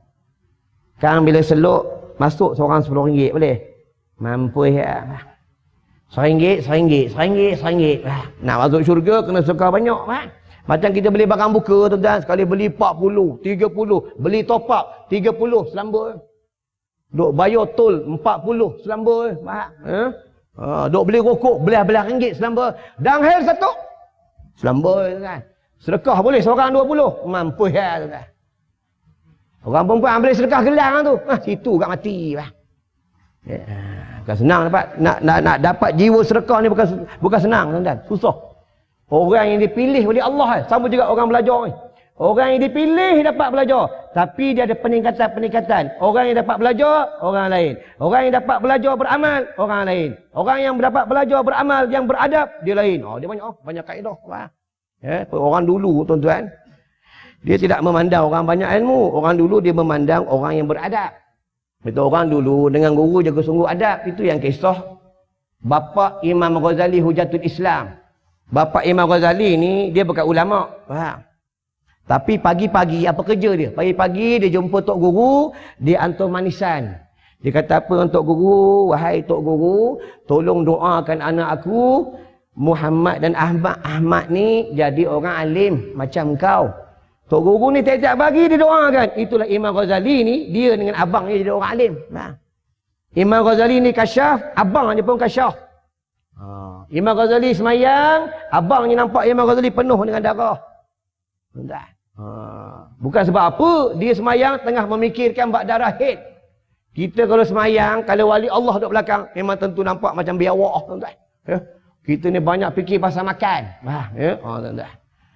Kan bila seluk, masuk seorang sepuluh ringgit boleh? Mampu ya. Seringgit, seringgit, seringgit, seringgit. Nak masuk syurga kena sedekah banyak. Faham? Macam kita beli barang buka tuan-tuan, sekali beli empat puluh, tiga puluh, beli top up tiga puluh selamba. Duk bayar tol empat puluh selamba. Faham? Ha? Ha, duk beli rokok belah-belah ringgit selamba. Downhill satu selamba tuan. Sedekah boleh seorang dua puluh. Mampu ya tuan. Orang perempuan boleh sedekah gelang tu. Ha, situ kat mati. Faham? Ya, bukan senang dapat nak, nak nak dapat jiwa sedekah ni, bukan bukan senang tuan-tuan. Susah. Orang yang dipilih oleh Allah, sama juga orang belajar ni. Orang yang dipilih dapat belajar, tapi dia ada peningkatan-peningkatan. Orang yang dapat belajar, orang lain. Orang yang dapat belajar beramal, orang lain. Orang yang dapat belajar beramal yang beradab, dia lain. Oh, dia banyak oh, banyak kaedah. Ya, orang dulu tuan-tuan, dia tidak memandang orang banyak ilmu. Orang dulu dia memandang orang yang beradab. Betul, orang dulu dengan guru jaga sungguh adab. Itu yang kisah bapa Imam Ghazali Hujatul Islam. Bapa Imam Ghazali ni dia bukan ulama. Faham? Tapi pagi-pagi apa kerja dia? Pagi-pagi dia jumpa tok guru, dia hantar manisan. Dia kata apa untuk guru? Wahai tok guru, tolong doakan anak aku Muhammad dan Ahmad. Ahmad ni jadi orang alim macam kau. Tok guru ni tiap-tiap pagi dia doakan. Itulah Imam Ghazali ni, dia dengan abang dia jadi orang alim. Nah. Imam Ghazali ni kasyaf, abang dia pun kasyaf. Ha. Imam Ghazali semayang, abang ni nampak Imam Ghazali penuh dengan darah. Entah. Ha. Bukan sebab apa dia semayang tengah memikirkan bak darah haid. Kita kalau semayang, kalau wali Allah duduk belakang, memang tentu nampak macam biawak, tuan-tuan. Ya. Kita ni banyak fikir pasal makan. Ha, ya, oh, tuan-tuan.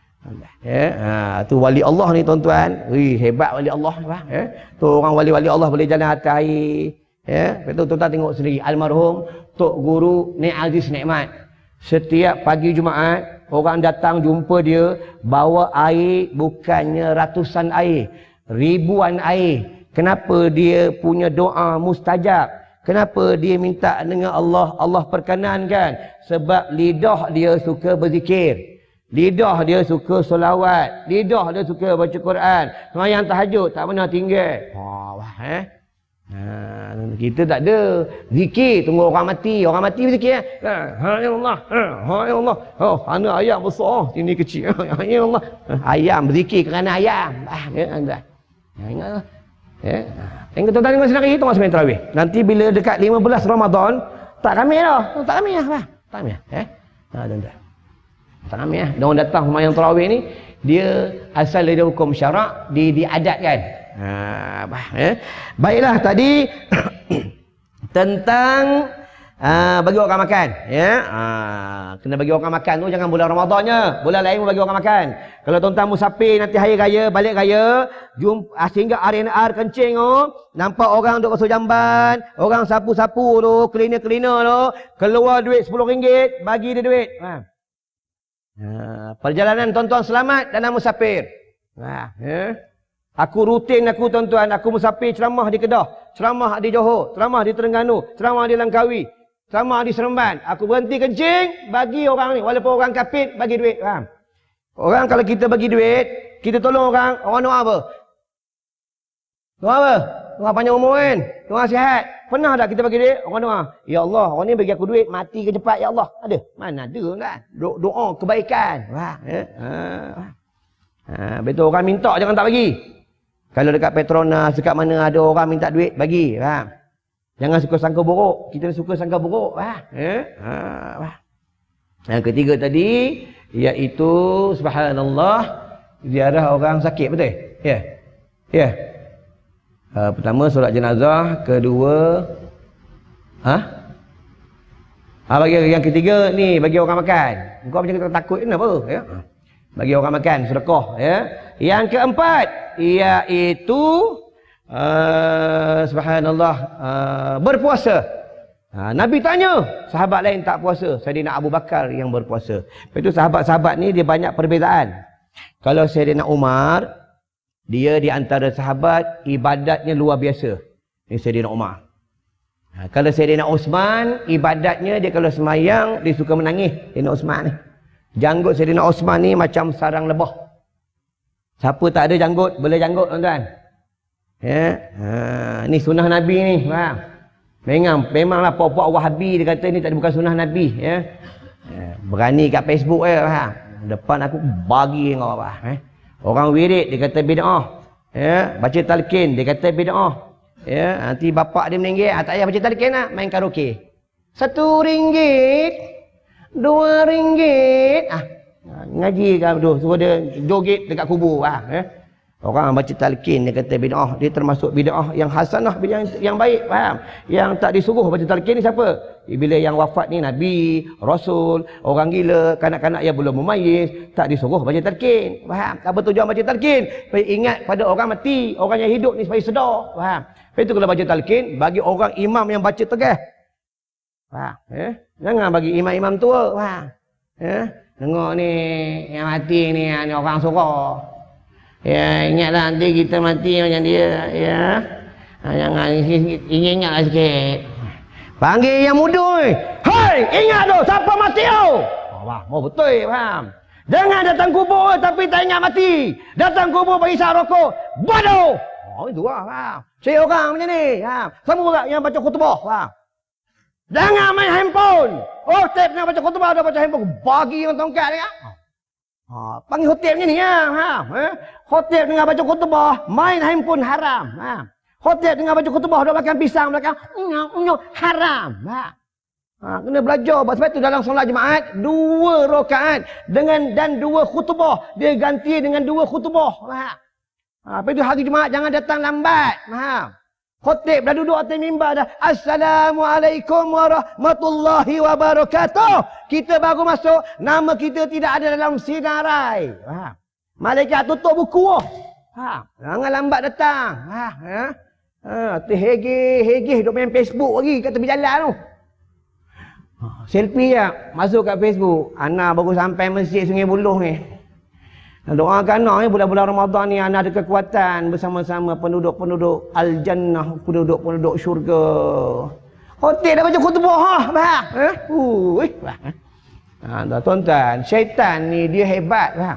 Ya, ha, tu wali Allah ni tuan-tuan. Ui, hebat wali Allah ni, ya. Tu orang wali-wali Allah boleh jalan atas air. Ya, betul tuan-tuan tengok sendiri almarhum Tok Guru Nek Aziz Nikmat. Setiap pagi Jumaat orang datang jumpa dia bawa air, bukannya ratusan air, ribuan air. Kenapa dia punya doa mustajab? Kenapa dia minta dengan Allah, Allah perkenankan? Sebab lidah dia suka berzikir. Lidah dia suka solawat. Lidah dia suka baca Quran. Semayang tahajud tak pernah tinggal. Wah, wah eh. Ha, kita tak ada zikir, tunggu orang mati. Orang mati berzikir. Ha, ya Allah. Ha, ya Allah. Oh, anak ayam besar, sini kecil. Ha, ya Allah. Ayam berzikir kerana ayam. Ah, ya Allah. Ya, ingatlah. Ya. Tengok tuan-tuan tengok sendiri, tengok sembahyang tarawih. Nanti bila dekat lima belas Ramadan, tak ramai dah. Tak ramai dah. Tak ramai. Eh? Ha, tuan-tuan. Tak ramai lah. Dia orang datang sembahyang tarawih ni, dia asal dari hukum syarak, di diadatkan. Ha, bah, eh? Baiklah tadi tentang uh, bagi orang makan, ya. Ha, kena bagi orang makan tu jangan bulan Ramadannya, bulan lain pun bagi orang makan. Kalau tuan-tuan musafir nanti hari raya, balik raya, jumpa ah, sehingga R N R kencing tu, nampak orang duk basuh jamban, orang sapu-sapu tu, cleaner-cleaner tu, keluar duit sepuluh ringgit, bagi dia duit. Ha. Ha, perjalanan tuan-tuan selamat dalam musafir. Ha, ya. Aku rutin aku tuan-tuan, aku musafir ceramah di Kedah, ceramah di Johor, ceramah di Terengganu, ceramah di Langkawi, ceramah di Seremban. Aku berhenti kencing, bagi orang ni, walaupun orang kafir, bagi duit. Faham? Orang kalau kita bagi duit, kita tolong orang, orang doa apa? Doa apa? Doa panjang umur kan? Doa sihat. Pernah tak kita bagi duit? Orang doa, ya Allah, orang ni bagi aku duit, mati ke cepat ya Allah. Ada? Mana ada kan? Do doa kebaikan. Wah, ya. Ha. Ha, betul, orang minta jangan tak bagi. Kalau dekat Petronas, dekat mana ada orang minta duit, bagi. Faham? Jangan suka sangka buruk. Kita suka sangka buruk. Faham? Ya? Ha. Yang ketiga tadi, iaitu subhanallah, ziarah orang sakit. Betul? Ya? Ya? Uh, pertama solat jenazah, kedua ha? Ha, bagi yang ketiga ni bagi orang makan. Kau macam kita takut kenapa? Ya. Bagi orang makan sedekah, ya. Yang keempat, iaitu uh, subhanallah, uh, berpuasa. Ha, Nabi tanya, sahabat lain tak puasa. Sayyidina Abu Bakar yang berpuasa. Lepas itu sahabat-sahabat ni dia banyak perbezaan. Kalau Sayyidina Umar, dia di antara sahabat ibadatnya luar biasa. Ini Sayyidina Umar. Ha, kalau Sayyidina Osman, ibadatnya dia kalau semayang, dia suka menangis. Sayyidina Osman ni. Janggut Sayyidina Osman ni macam sarang lebah. Siapa tak ada janggut, boleh janggut tuan-tuan. Ya, ha, ni sunnah Nabi ni, faham? Memang, memanglah pok-pok Wahabi dia kata ni tak bukan sunnah Nabi, ya. Berani kat Facebook eh, ha. Depan aku bagi kau apa, eh. Orang wirid dia kata bid'ah, ya. Baca talqin dia kata bid'ah, ya. Nanti bapak dia meninggal, ah, tak payah baca talqin lah, main karaoke. Satu ringgit, dua ringgit, ah, ngaji kan tu, suruh dia joget dekat kubur, ah, eh. Orang baca talqin dia kata bid'ah, dia termasuk bid'ah yang hasanah, yang yang baik, faham? Yang tak disuruh baca talqin ni siapa? Bila yang wafat ni nabi, rasul, orang gila, kanak-kanak yang belum memayis, tak disuruh baca talqin, faham? Apa tujuan baca talqin? Supaya ingat pada orang mati, orang yang hidup ni supaya sedar, faham? Lepas itu kalau baca talqin bagi orang imam yang baca tegah. Faham? Eh? Jangan bagi imam-imam tua, faham? Eh? Tengok ni yang mati ni, ni orang surah. Ya, ingatlah nanti kita mati macam dia, ya. Jangan ingat-ingatlah sikit. Panggil yang muda ni. Hai, ingat tu, siapa mati tu? Oh, wah, oh, betul, faham. Jangan datang kubur tapi tak ingat mati. Datang kubur bagi isap rokok. Bodoh. Oh, itu lah, faham. Saya orang macam ni, faham. Sama juga yang baca khutbah, faham. Jangan main handphone. Oh, tip nak baca khutbah, dah baca handphone. Bagi yang tongkat ni, kan? Ha, panggil khotib ni ya, ha, eh? Khotib dengan baca khutbah, main handphone haram, ha. Khotib dengan baca khutbah duduk makan pisang belakang, unyuk unyuk haram, ha. Ha, kena belajar. Sebab itu dalam solat jemaat dua rakaat dengan dan dua khutbah, dia ganti dengan dua khutbah, ha. Ha, apa itu hari Jumaat jangan datang lambat, ha. Khotib dah duduk atas mimbar dah. Assalamualaikum warahmatullahi wabarakatuh. Kita baru masuk, nama kita tidak ada dalam sinarai. Ha. Malaikat tutup buku. Ha. Jangan lambat datang. Ha. Ha. Ha. Tu hege-hege duk main Facebook lagi kat tepi jalan tu. Ha. Selfie ya, masuk kat Facebook. Ana baru sampai masjid Sungai Buloh ni. Doakan anak ni bulan-bulan Ramadan ni anak ada kekuatan bersama-sama penduduk-penduduk Al-Jannah, penduduk-penduduk syurga. Khotib dah baca khutbah ha, faham? Ha? Uh, ha, tuan-tuan, syaitan ni dia hebat, faham?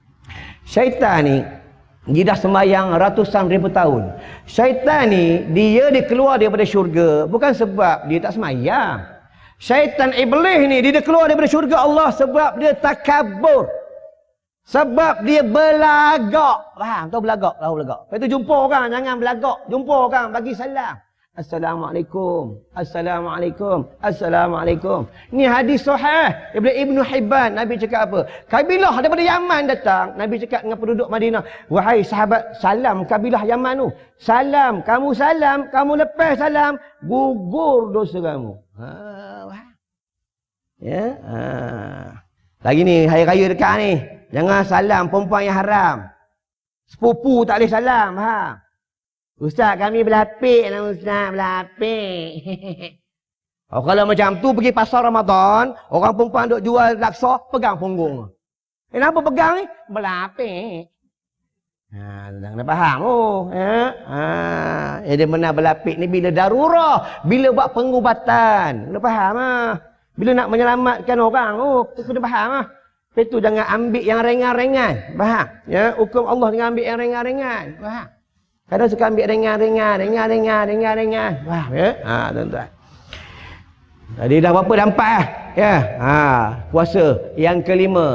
Syaitan ni dia dah sembahyang ratusan ribu tahun. Syaitan ni dia dia keluar daripada syurga bukan sebab dia tak sembahyang. Syaitan iblis ni dia, dia keluar daripada syurga Allah sebab dia takabur. Sebab dia belagak. Faham? Tahu belagak? Tahu belagak. Lepas tu jumpa orang, jangan belagak. Jumpa orang, bagi salam. Assalamualaikum. Assalamualaikum. Assalamualaikum. Ni hadis sahih daripada Ibnu Hibban. Nabi cakap apa? Kabilah daripada Yaman datang. Nabi cakap dengan penduduk Madinah. Wahai sahabat, salam kabilah Yaman tu. Salam. Kamu salam. Kamu lepas salam. Gugur dosa kamu. Ha, wah. Ya. Ha. Lagi ni, hari raya dekat ni. Jangan salam perempuan yang haram. Sepupu tak boleh salam, ha. Ustaz kami belapik lah ustaz, belapik. Oh, kalau macam tu pergi pasar Ramadan, orang perempuan duk jual laksa, pegang punggung. Eh, kenapa pegang ni? Belapik. Ha, dah faham oh, ya. Ha, eh, dia benar belapik ni bila darurah, bila buat pengubatan. Kena faham ah. Bila nak menyelamatkan orang, oh, kena faham ah. Lepas tu jangan ambil yang ringan-ringan. Faham? Ya, hukum Allah jangan ambil yang ringan-ringan. Faham? Kadang suka ambil ringan-ringan, ringan-ringan, ringan-ringan. Faham ya? Ha, tuan-tuan. Jadi dah berapa dah empat lah. Ya. Ha, puasa. Yang kelima.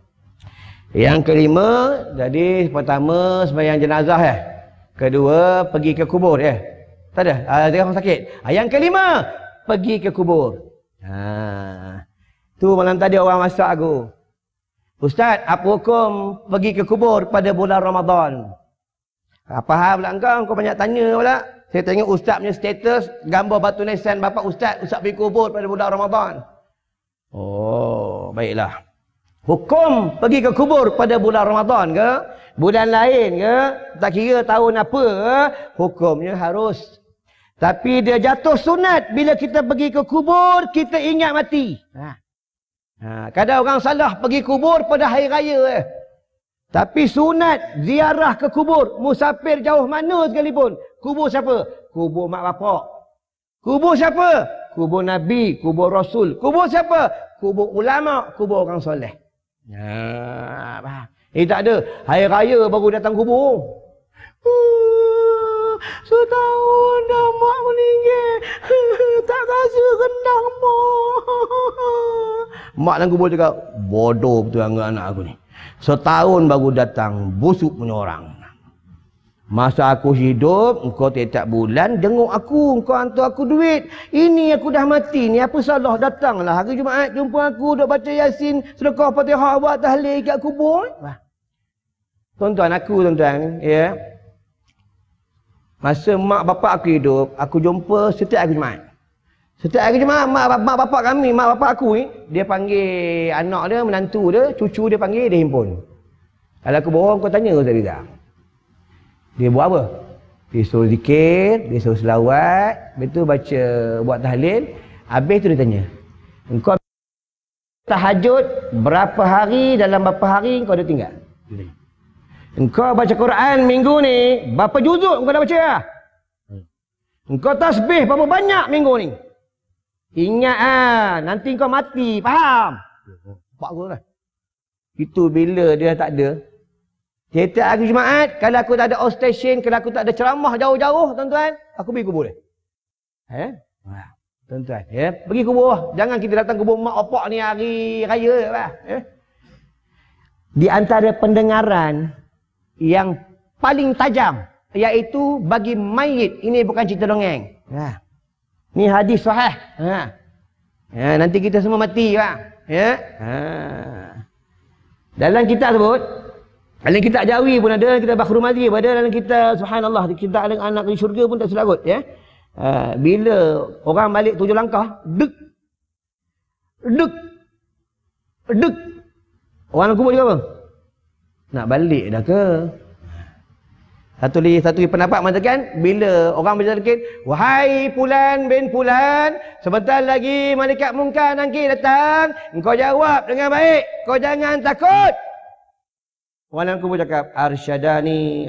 Yang kelima, jadi pertama sembahyang jenazah ya. Kedua, pergi ke kubur ya. Tak ada? Ah, dia orang sakit. Ha, yang kelima, pergi ke kubur. Ha. Tu malam tadi orang masak aku. Ustaz, apa hukum pergi ke kubur pada bulan Ramadan? Apa hal pula engkau? Kau banyak tanya pula. Saya tengok ustaz punya status, gambar batu nisan bapak ustaz, ustaz pergi kubur pada bulan Ramadan. Oh, baiklah. Hukum pergi ke kubur pada bulan Ramadan ke, bulan lain ke, tak kira tahun apa, hukumnya harus. Tapi dia jatuh sunat bila kita pergi ke kubur, kita ingat mati. Ha. Ha. Kadang orang salah pergi kubur pada hari raya. Eh. Tapi sunat ziarah ke kubur, musafir jauh mana sekalipun. Kubur siapa? Kubur mak bapak. Kubur siapa? Kubur Nabi, kubur Rasul. Kubur siapa? Kubur ulama, kubur orang soleh. Ya, faham. Eh tak ada. Hari raya baru datang kubur. Uh, setahun dah mak meninggal. Tak rasa rendang mak. Mak dalam kubur cakap, bodoh betul anak-anak aku ni. Setahun baru datang, busuk punya orang. Masa aku hidup, engkau tiap-tiap bulan jenguk aku, engkau hantar aku duit. Ini aku dah mati ni, apa salah datanglah hari Jumaat jumpa aku, duk baca Yasin, sedekah Fatihah, buat tahlil kat kubur. Tuan-tuan aku, tuan-tuan, ya. Masa mak bapak aku hidup, aku jumpa setiap hari Jumaat. Setiap hari Jumaat, mak, mak bapak kami, mak bapak aku ni, dia panggil anak dia, menantu dia, cucu dia panggil, dia himpun. Kalau aku bohong, kau tanya Ustaz Rizal. Dia buat apa? Dia suruh zikir, dia suruh selawat, lepas tu baca, buat tahlil. Habis tu dia tanya, engkau tahajud berapa hari, dalam berapa hari engkau dah tinggal? Engkau baca Quran minggu ni, berapa juzuk engkau dah baca lah? Engkau tasbih berapa banyak minggu ni? Ingat ah, nanti engkau mati, faham? Pak aku lah. Itu bila dia tak ada. Tiap-tiap hari Jumaat, kalau aku tak ada outstation, kalau aku tak ada ceramah jauh-jauh, tuan-tuan, aku pergi kubur dia. Eh? Wah, tuan-tuan, ya, pergi kubur. Jangan kita datang kubur mak opak ni hari raya lah. Eh? Di antara pendengaran yang paling tajam, iaitu bagi mayit, ini bukan cerita dongeng. Ha. Ni hadis sahih. Ha. Ya, nanti kita semua mati lah. Ya. Ha. Dalam kitab sebut, dalam kitab Jawi pun ada, kita Bakhru Madhi pun ada, dalam kitab subhanallah, kita ada anak di syurga pun tak silap kot, ya. Uh, bila orang balik tujuh langkah, dek, dek, dek. Orang kubur juga apa? Nak balik dah ke? Satu lagi, satu lagi pendapat mengatakan, bila orang berjaya, wahai Fulan bin Fulan, sebentar lagi malaikat mungkar nangkir datang, engkau jawab dengan baik, kau jangan takut. Orang dalam kubur cakap, arsyadani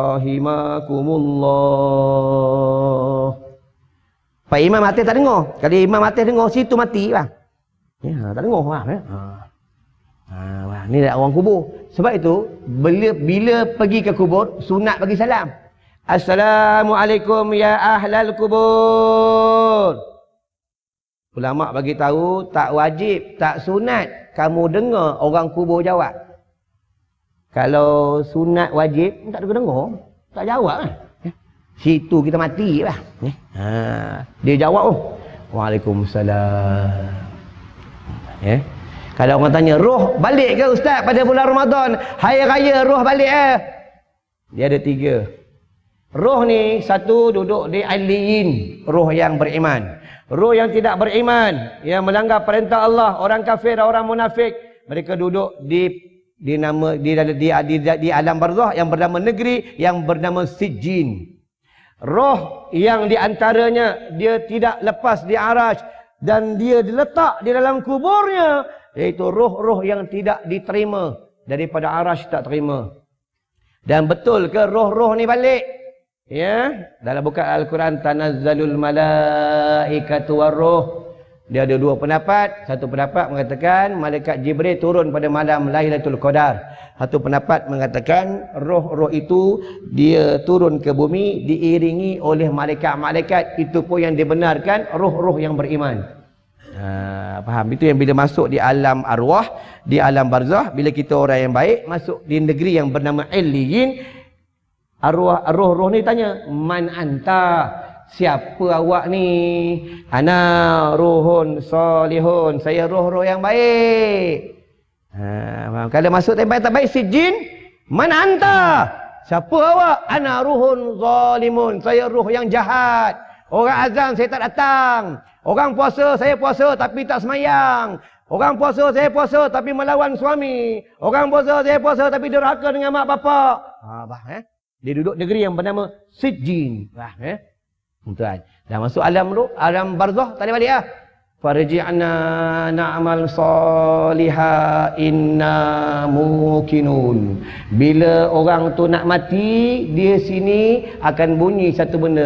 rahimakumullah. Pak Imam Atis tak dengar. Kalau Imam Atis dengar, situ mati bang. Ya, tak dengar bang. Ha. Ha, bang. Ni dah orang kubur. Sebab itu, bila, bila pergi ke kubur, sunat bagi salam. Assalamualaikum ya ahlal kubur. Ulama bagi tahu, tak wajib, tak sunat kamu dengar orang kubur jawab. Kalau sunat wajib, tak ada dengar, tak jawab lah. Situ kita mati lah. Ha, dia jawab, oh, Waalaikumsalam. Ya. Kalau orang tanya, roh balik ke Ustaz pada bulan Ramadan? Hari raya roh balik eh? Dia ada tiga. Roh ni, satu duduk di aliyin, roh yang beriman. Roh yang tidak beriman, yang melanggar perintah Allah, orang kafir, orang munafik, mereka duduk di di nama di di, di, di, di alam barzah yang bernama negeri, yang bernama sijjin. Roh yang diantaranya dia tidak lepas di arasy dan dia diletak di dalam kuburnya, iaitu roh-roh yang tidak diterima daripada arasy, tak terima. Dan betul ke roh-roh ni balik? Ya, dalam buka Al-Quran, tanazzalul malaikatu warruh. Dia ada dua pendapat. Satu pendapat mengatakan malaikat Jibril turun pada malam Lailatul Qadar. Satu pendapat mengatakan roh-roh itu dia turun ke bumi diiringi oleh malaikat-malaikat. Itu pun yang dibenarkan, roh-roh yang beriman. Ha, faham? Itu yang bila masuk di alam arwah, di alam barzah, bila kita orang yang baik masuk di negeri yang bernama Illiyin, arwah roh-roh ni tanya, man anta? Siapa awak ni? Ana ruhun salihun. Saya roh-roh yang baik. Ha, kalau masuk tempat tak baik, sijin, man anta? Siapa awak? Ana ruhun zalimun. Saya roh yang jahat. Orang azan saya tak datang. Orang puasa saya puasa tapi tak semayang. Orang puasa, saya puasa tapi melawan suami. Orang puasa, saya puasa tapi derhaka dengan mak bapak. Ha, bah, eh? Dia duduk negeri yang bernama Sijjin. Bah, eh? Tuan. Dah masuk alam tu, alam barzah, tak boleh balik lah. Farji'na na'mal salihah inna mukinun. Bila orang tu nak mati, dia sini akan bunyi satu benda.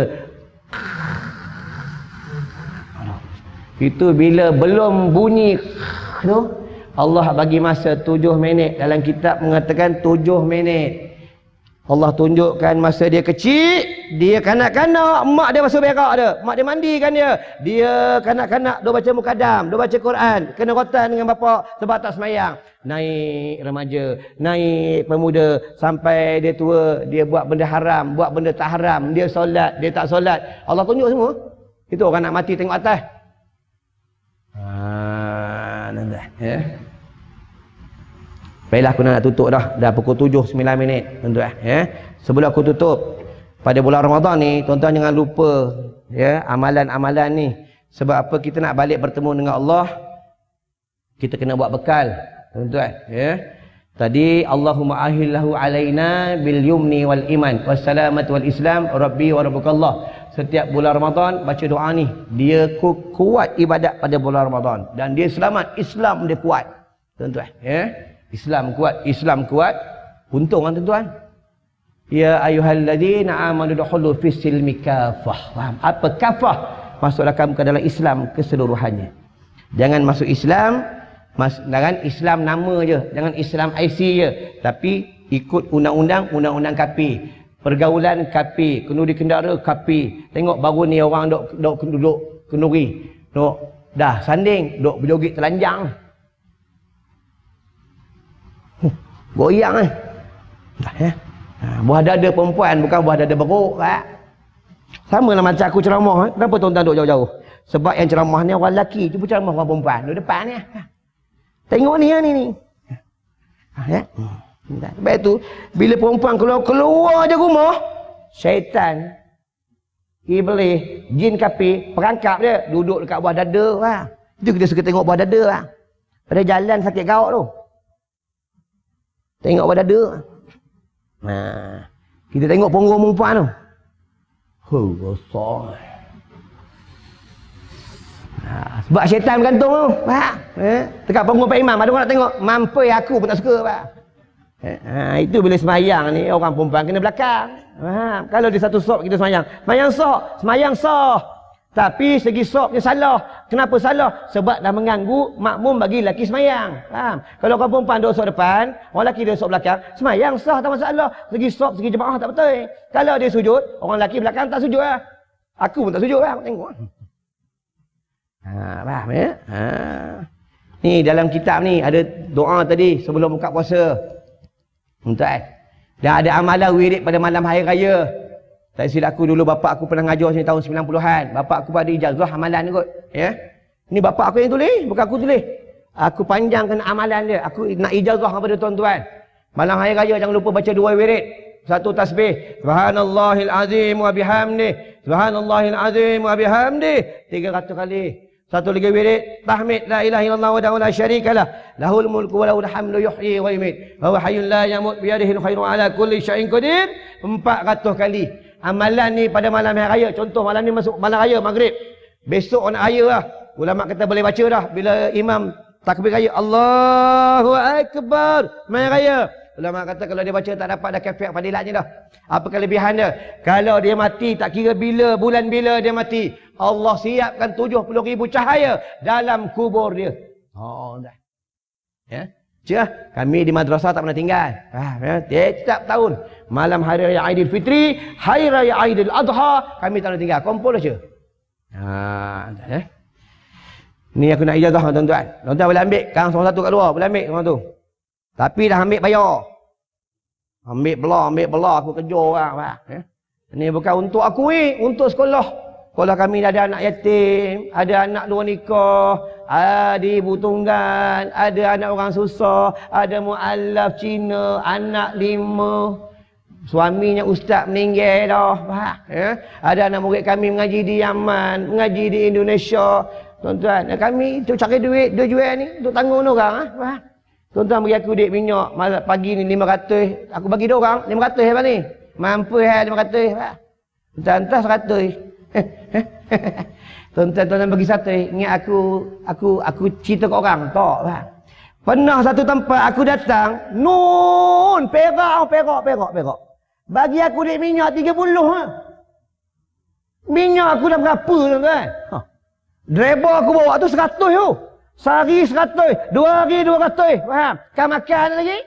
Itu bila belum bunyi tu, Allah bagi masa tujuh minit. Dalam kitab mengatakan tujuh minit. Allah tunjukkan masa dia kecil, dia kanak-kanak, mak dia basuh berak dia, mak dia mandikan dia. Dia kanak-kanak dia baca mukadam, dia baca Quran, kena rotan dengan bapa sebab tak semayang. Naik remaja, naik pemuda, sampai dia tua, dia buat benda haram, buat benda tak haram, dia solat, dia tak solat. Allah tunjuk semua. Itu orang nak mati tengok atas. Ha, nanti, ya. Baiklah, aku nak tutup dah. Dah pukul tujuh sembilan minit, tuan-tuan, ya. Sebelum aku tutup, pada bulan Ramadan ni, tuan-tuan jangan lupa, ya, amalan-amalan ni. Sebab apa? Kita nak balik bertemu dengan Allah, kita kena buat bekal, tuan-tuan, ya. Tadi Allahumma ahillahu alaina bil yumni wal iman wassalamatu wal islam rabbi wa rabbukallah. Setiap bulan Ramadan baca doa ni, dia ku kuat ibadat pada bulan Ramadan dan dia selamat, Islam dia kuat, tuan-tuan, ya. Islam kuat, Islam kuat, untung kan tuan-tuan. Ya ayyuhalladzina amanu dukhulu fis silmi kafah. Faham? Apa kafah? Masuklah kamu ke dalam Islam keseluruhannya. Jangan masuk Islam, mas, jangan Islam nama je, jangan Islam I C je, tapi ikut undang-undang, undang-undang kafir. Pergaulan kafir, kenduri kendara kafir. Tengok baru ni orang duk duk duduk kenduri. Duk dah sanding, duk berjoget telanjang. Goyang eh. Dah ya. Ha, buah dada perempuan bukan buah dada beruk, tak? Sama lah macam aku ceramah, eh. Kenapa tuan-tuan duduk jauh-jauh? Sebab yang ceramah ni orang lelaki, cuba ceramah orang perempuan duduk depan ni. Ha. Tengok ni ni ni. Ha, ya. Sebab itu bila perempuan keluar-keluar je rumah, syaitan, iblis, jin kafir perangkap dia duduk dekat buah dada, ha. Itu kita suka tengok buah dada, ha. Pada jalan sakit gaut tu. Tengok pada dada. Nah, kita tengok punggung perempuan tu. Huh, besar. Nah, sebab syaitan bergantung tu. Faham? Eh? Dekat punggung Pak Imam, ada orang nak tengok. Mampai aku pun tak suka, Pak. Eh, ha, itu bila semayang ni, orang perempuan kena belakang. Faham? Kalau di satu sop kita semayang. Semayang sah. Semayang sah. Tapi segi sopnya salah. Kenapa salah? Sebab dah mengganggu makmum bagi lelaki semayang. Faham? Kalau orang perempuan duduk sop depan, orang lelaki duduk sop belakang, semayang sah, tak masalah. Segi sop, segi jemaah tak betul. Kalau dia sujud, orang lelaki belakang tak sujud lah. Aku pun tak sujud lah. Tengok. Ha, faham ya? Ha. Ni dalam kitab ni ada doa tadi sebelum buka puasa. Untuk eh. Dan ada amalan wirid pada malam hari raya. Tak silap aku dulu bapak aku pernah ngajar sini tahun sembilan puluhan. Bapak aku pada ijazah amalan kot, ya. Ini bapak aku yang tulis, bukan aku tulis. Aku panjangkan amalan dia. Aku nak ijazah kepada tuan-tuan. Malam hari raya jangan lupa baca dua wirid. Satu tasbih, subhanallahil azim wa bihamdih, subhanallahil azim wa bihamdih, tiga ratus kali. Satu lagi wirid, tahmid la ilaha illallah wa la syarikalah, lahul mulku wa lahul hamdu yuhyi wa yumiit, wa huwa hayyun la yamut bi yadihi al-khairu ala kulli syai'in qadir, empat ratus kali. Amalan ni pada malam hari raya, contoh malam ni masuk malam raya maghrib. Besok nak raya lah. Ulama kata boleh baca dah bila imam takbir raya, Allahu akbar, malam raya. Ulama kata kalau dia baca tak dapat dah kafir fadilatnya dah. Apa kelebihan dia? Kalau dia mati tak kira bila, bulan bila dia mati, Allah siapkan tujuh puluh ribu cahaya dalam kubur dia. Oh dah. Ya. Cah, kami di madrasah tak pernah tinggal. Ah, ya, setiap tahun malam hari raya Aidilfitri, hari raya Aidil Adha, kami tak pernah tinggal. Kumpul aja. Ha, ya. Ni aku nak ijazah tuan-tuan. Tuan-tuan boleh ambil, kang seorang satu kat luar, boleh ambil orang tu. Tapi dah ambil bayar. Ambil belah, ambil belah, aku kejar orang. Ya. Ini bukan untuk aku ni, untuk sekolah. Sekolah kami ada anak yatim, ada anak luar nikah, ada ibu tunggal, ada anak orang susah, ada mu'alaf Cina, anak lima. Suaminya ustaz meninggal dah. Ya. Ada anak murid kami mengaji di Yaman, mengaji di Indonesia. Tuan-tuan, kami tu cari duit, dia jual ni untuk tanggung orang. Ha? Faham? Tuan-tuan bagi aku duit minyak malam pagi ni lima ratus. Aku bagi dia orang lima ratus apa ni? Mampu ha lima ratus. Tuan-tuan seratus. Tuan-tuan bagi satu. Ingat aku aku aku cerita kat orang. Tak. Faham? Pernah satu tempat aku datang, nun, perak, perak, perak, perak. Bagi aku duit minyak tiga puluh. Ha? Minyak aku dah berapa tuan-tuan? Ha. Driver aku bawa tu seratus tu. Sehari seratus. Dua hari dua ratus. Faham? Kan makan lagi?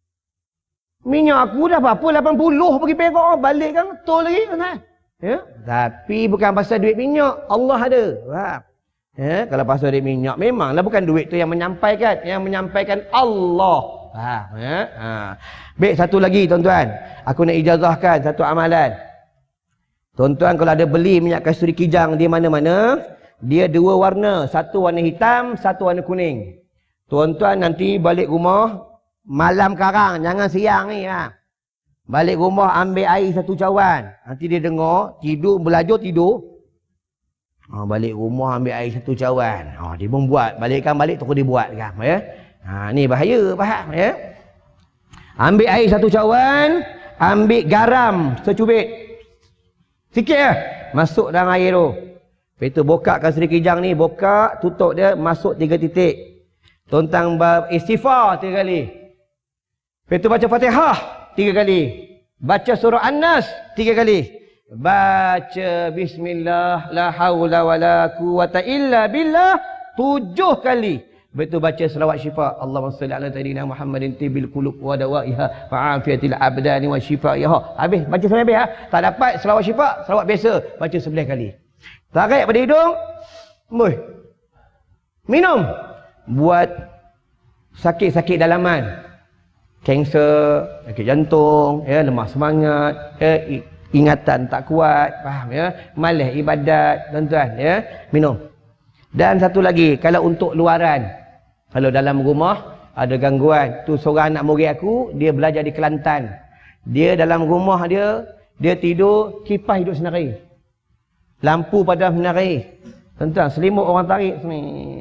Minyak aku dah berapa? lapan puluh pergi Perak. Balik kan betul lagi. Tuan-tuan. Ya? Tapi bukan pasal duit minyak. Allah ada. Faham? Ya? Kalau pasal duit minyak, memanglah bukan duit tu yang menyampaikan. Yang menyampaikan Allah. Faham? Ya? Ha. Baik, satu lagi tuan-tuan. Aku nak ijazahkan satu amalan. Tuan-tuan kalau ada beli minyak kasturi kijang di mana-mana, dia dua warna, satu warna hitam, satu warna kuning. Tuan-tuan nanti balik rumah malam karang, jangan siang ni ha. Balik rumah ambil air satu cawan. Nanti dia dengar, tidur, belajar tidur. Ha, balik rumah ambil air satu cawan. Ha, dia pun buat, balikkan balik terus dia buat kan, ya. Ha, ni bahaya, faham ya? Ambil air satu cawan, ambil garam secubit. Sikit lah. Masuk dalam air tu. Lepas tu bokak kasturi kijang ni. Bokak, tutup dia, masuk tiga titik. Tuan-tuan istighfar tiga kali. Lepas tu baca Fatihah tiga kali. Baca surah An-Nas tiga kali. Baca Bismillah la hawla wa la quwata illa billah tujuh kali. Lepas tu baca selawat syifa. Allahumma salli ala sayyidina Muhammadin tibil qulub wa dawaiha wa afiyatil abdani wa shifaiha. Habis baca sampai habis ha. Tak dapat selawat syifa, selawat biasa baca sebelas kali. Tarik pada hidung. Mboi. Minum. Buat sakit-sakit dalaman. Kanser, sakit jantung, ya, lemah semangat, ya, ingatan tak kuat, faham ya? Malas ibadat, tuan-tuan ya. Minum. Dan satu lagi, kalau untuk luaran. Kalau dalam rumah ada gangguan, tu seorang anak murid aku, dia belajar di Kelantan. Dia dalam rumah dia, dia tidur, kipas hidup senari. Lampu padam senari. Tuan-tuan, selimut orang tarik sini.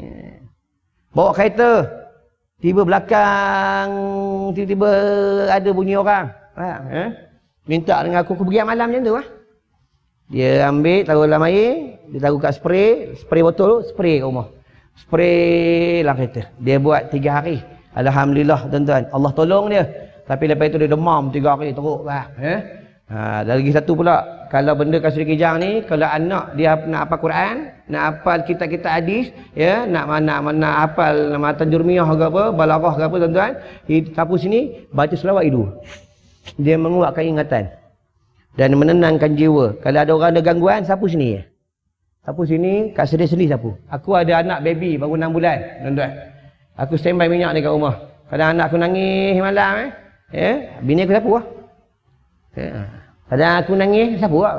Bawa kereta, tiba belakang, tiba-tiba ada bunyi orang. Faham? Eh? Minta dengan aku, aku pergi malam macam tu. Ha? Dia ambil, taruh dalam air, dia taruh kat spray, spray botol tu, spray kat rumah. Spray lah kereta. Dia buat tiga hari. Alhamdulillah tuan-tuan. Allah tolong dia. Tapi lepas itu dia demam tiga hari teruk. Eh? Ha, dan lagi satu pula. Kalau benda kasturi kijang ni, kalau anak dia nak hafal Quran, nak hafal kitab-kitab hadis, ya, nak mana mana hafal matan jurmiyah ke apa, balaghah ke apa tuan-tuan, sapu sini baca selawat itu. Dia menguatkan ingatan dan menenangkan jiwa. Kalau ada orang ada gangguan, sapu sini ya. Sapu sini, kat sendiri-sendiri sapu. Aku ada anak baby baru enam bulan, tuan-tuan. Aku standby minyak ni kat rumah. Kadang anak aku nangis malam eh. Ya, bini aku sapu lah. Ya. Kadang aku nangis, sapu lah.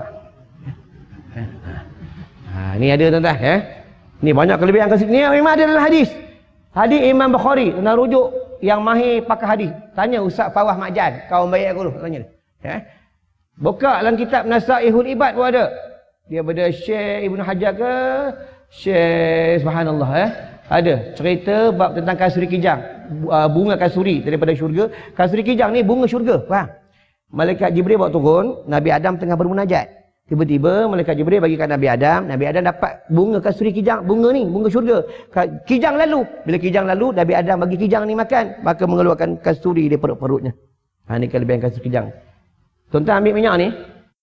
Ha, ni ada tuan-tuan ya. Ni banyak kelebihan kat sini. Ni memang ada dalam hadis. Hadis Imam Bukhari, tentang rujuk yang mahir pakai hadis. Tanya Ustaz Fawah Makjan, kawan baik aku dulu, tanya dia. Ya. Buka dalam kitab Nasaihul Ibad pun ada. Dia pada Syekh Ibn Hajar ke Syekh subhanallah eh ada cerita bab tentang kasturi kijang, bunga kasturi daripada syurga. Kasturi kijang ni bunga syurga, faham? Malaikat Jibril bawa turun, Nabi Adam tengah bermunajat. Tiba-tiba malaikat Jibril bagi kat Nabi Adam, Nabi Adam dapat bunga kasturi kijang, bunga ni bunga syurga. Kijang lalu, bila kijang lalu Nabi Adam bagi kijang ni makan, maka mengeluarkan kasturi dari perut-perutnya. Ha, ni kelebihan kasturi kijang. Tuan-tuan ambil minyak ni.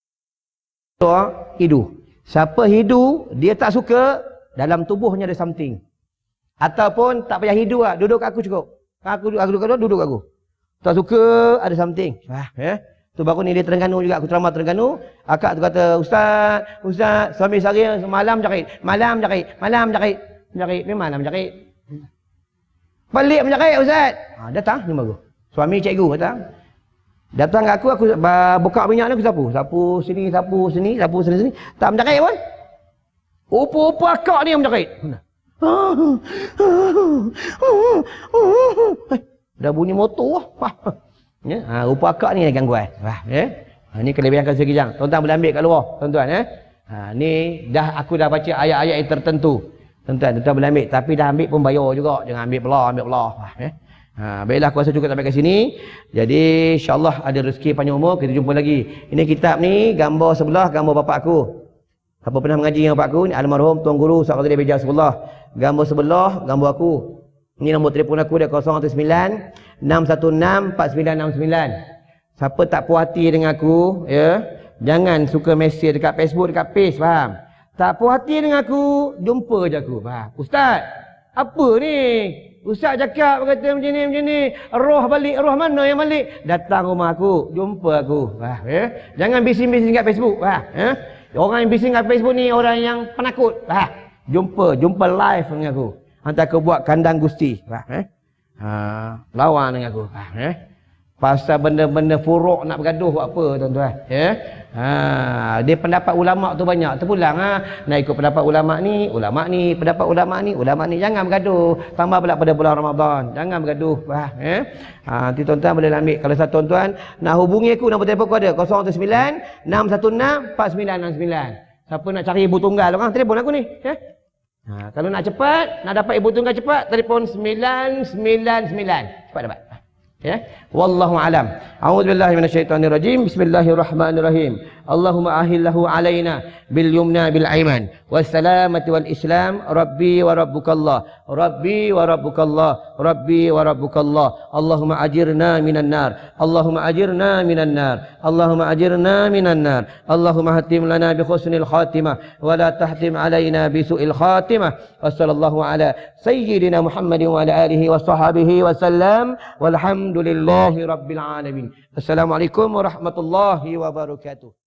Hidu. Siapa hidu, dia tak suka, dalam tubuhnya ada something. Ataupun tak payah hidu lah, duduk kat aku cukup. Aku, aku duduk kat duduk kat aku. Tak suka, ada something. Ah, ya. Tu baru ni dia Terengganu juga, aku ceramah Terengganu. Akak tu kata, Ustaz, Ustaz, suami saya malam jarit, malam jarit, malam jarit. Jarit, memang malam jarit. Pelik menjarit Ustaz. Ha, datang, ni baru. Suami cikgu datang. Datang kat aku, aku buka minyak ni aku sapu. Sapu sini, sapu sini, sapu sini, sini. Tak menjarit pun. Rupa-rupa akak ni yang menjarit. Dah bunyi motor lah. Ya? Ha, rupa akak ni yang gangguan. Wah, ya? Ha, ni kelebihan kasturi kijang. Tuan-tuan boleh ambil kat luar. Tuan-tuan. Ya? Ha, ni dah aku dah baca ayat-ayat yang tertentu. Tuan-tuan, tuan-tuan boleh ambil. Tapi dah ambil pun bayar juga. Jangan ambil belah, ambil belah. Eh? Ha, baiklah, aku rasa cukup sampai kat sini. Jadi insyaAllah ada rezeki panjang umur. Kita jumpa lagi. Ini kitab ni, gambar sebelah, gambar bapak aku. Siapa pernah mengaji dengan bapak aku? Ni almarhum Tuan Guru Ustaz Qadir Bija Sebelah. Gambar sebelah, gambar aku. Ini nombor telefon aku dia kosong satu sembilan enam satu enam empat sembilan enam sembilan. Siapa tak puas hati dengan aku, ya, jangan suka mesej dekat Facebook, dekat Face, faham? Tak puas hati dengan aku, jumpa je aku, faham? Ustaz, apa ni? Ustaz cakap kata macam ni, macam ni. Roh balik, roh mana yang balik? Datang rumah aku, jumpa aku, faham? Ya? Jangan bising-bising dekat Facebook, faham? Ya? Orang yang bising dekat Facebook ni orang yang penakut, faham? Jumpa, jumpa live dengan aku. Hantar aku buat kandang gusti, faham? Eh? Ha, lawan dengan aku, faham? Eh? Pasal benda-benda furuk nak bergaduh buat apa, tuan-tuan? Ya? Ha, dia pendapat ulama tu banyak, terpulang ha. Nak ikut pendapat ulama ni, ulama ni, pendapat ulama ni, ulama ni, jangan bergaduh. Tambah pula pada bulan Ramadan, jangan bergaduh, faham? Eh? Ha, nanti tuan-tuan boleh ambil. Kalau satu tuan-tuan nak hubungi aku, nombor telefon aku ada kosong satu sembilan enam satu enam empat sembilan enam sembilan. Siapa nak cari ibu tunggal orang, telefon aku ni, ya? Ha, kalau nak cepat, nak dapat ibu tunggal cepat, telefon sembilan sembilan sembilan. Cepat dapat. Ya. Wallahu alam. A'udzubillahi minasyaitonir rajim. Bismillahirrahmanirrahim. Allahumma ahillahu alaina bil yumna bil aiman was salamati wal islam. Rabbi wa rabbukallah. Rabbi wa rabbukallah. Rabbi wa rabbukallah. Allahumma ajirna minan nar. Allahumma ajirna minan nar. Allahumma ajirna minan nar. Allahumma hatim lana bi husnil khatimah wa la tahtim alaina bi su'il khatimah. Wassallallahu ala sayyidina Muhammadin wa ala alihi wa sahbihi wa sallam. Walhamdulillahi rabbil alamin. Assalamualaikum warahmatullahi wabarakatuh.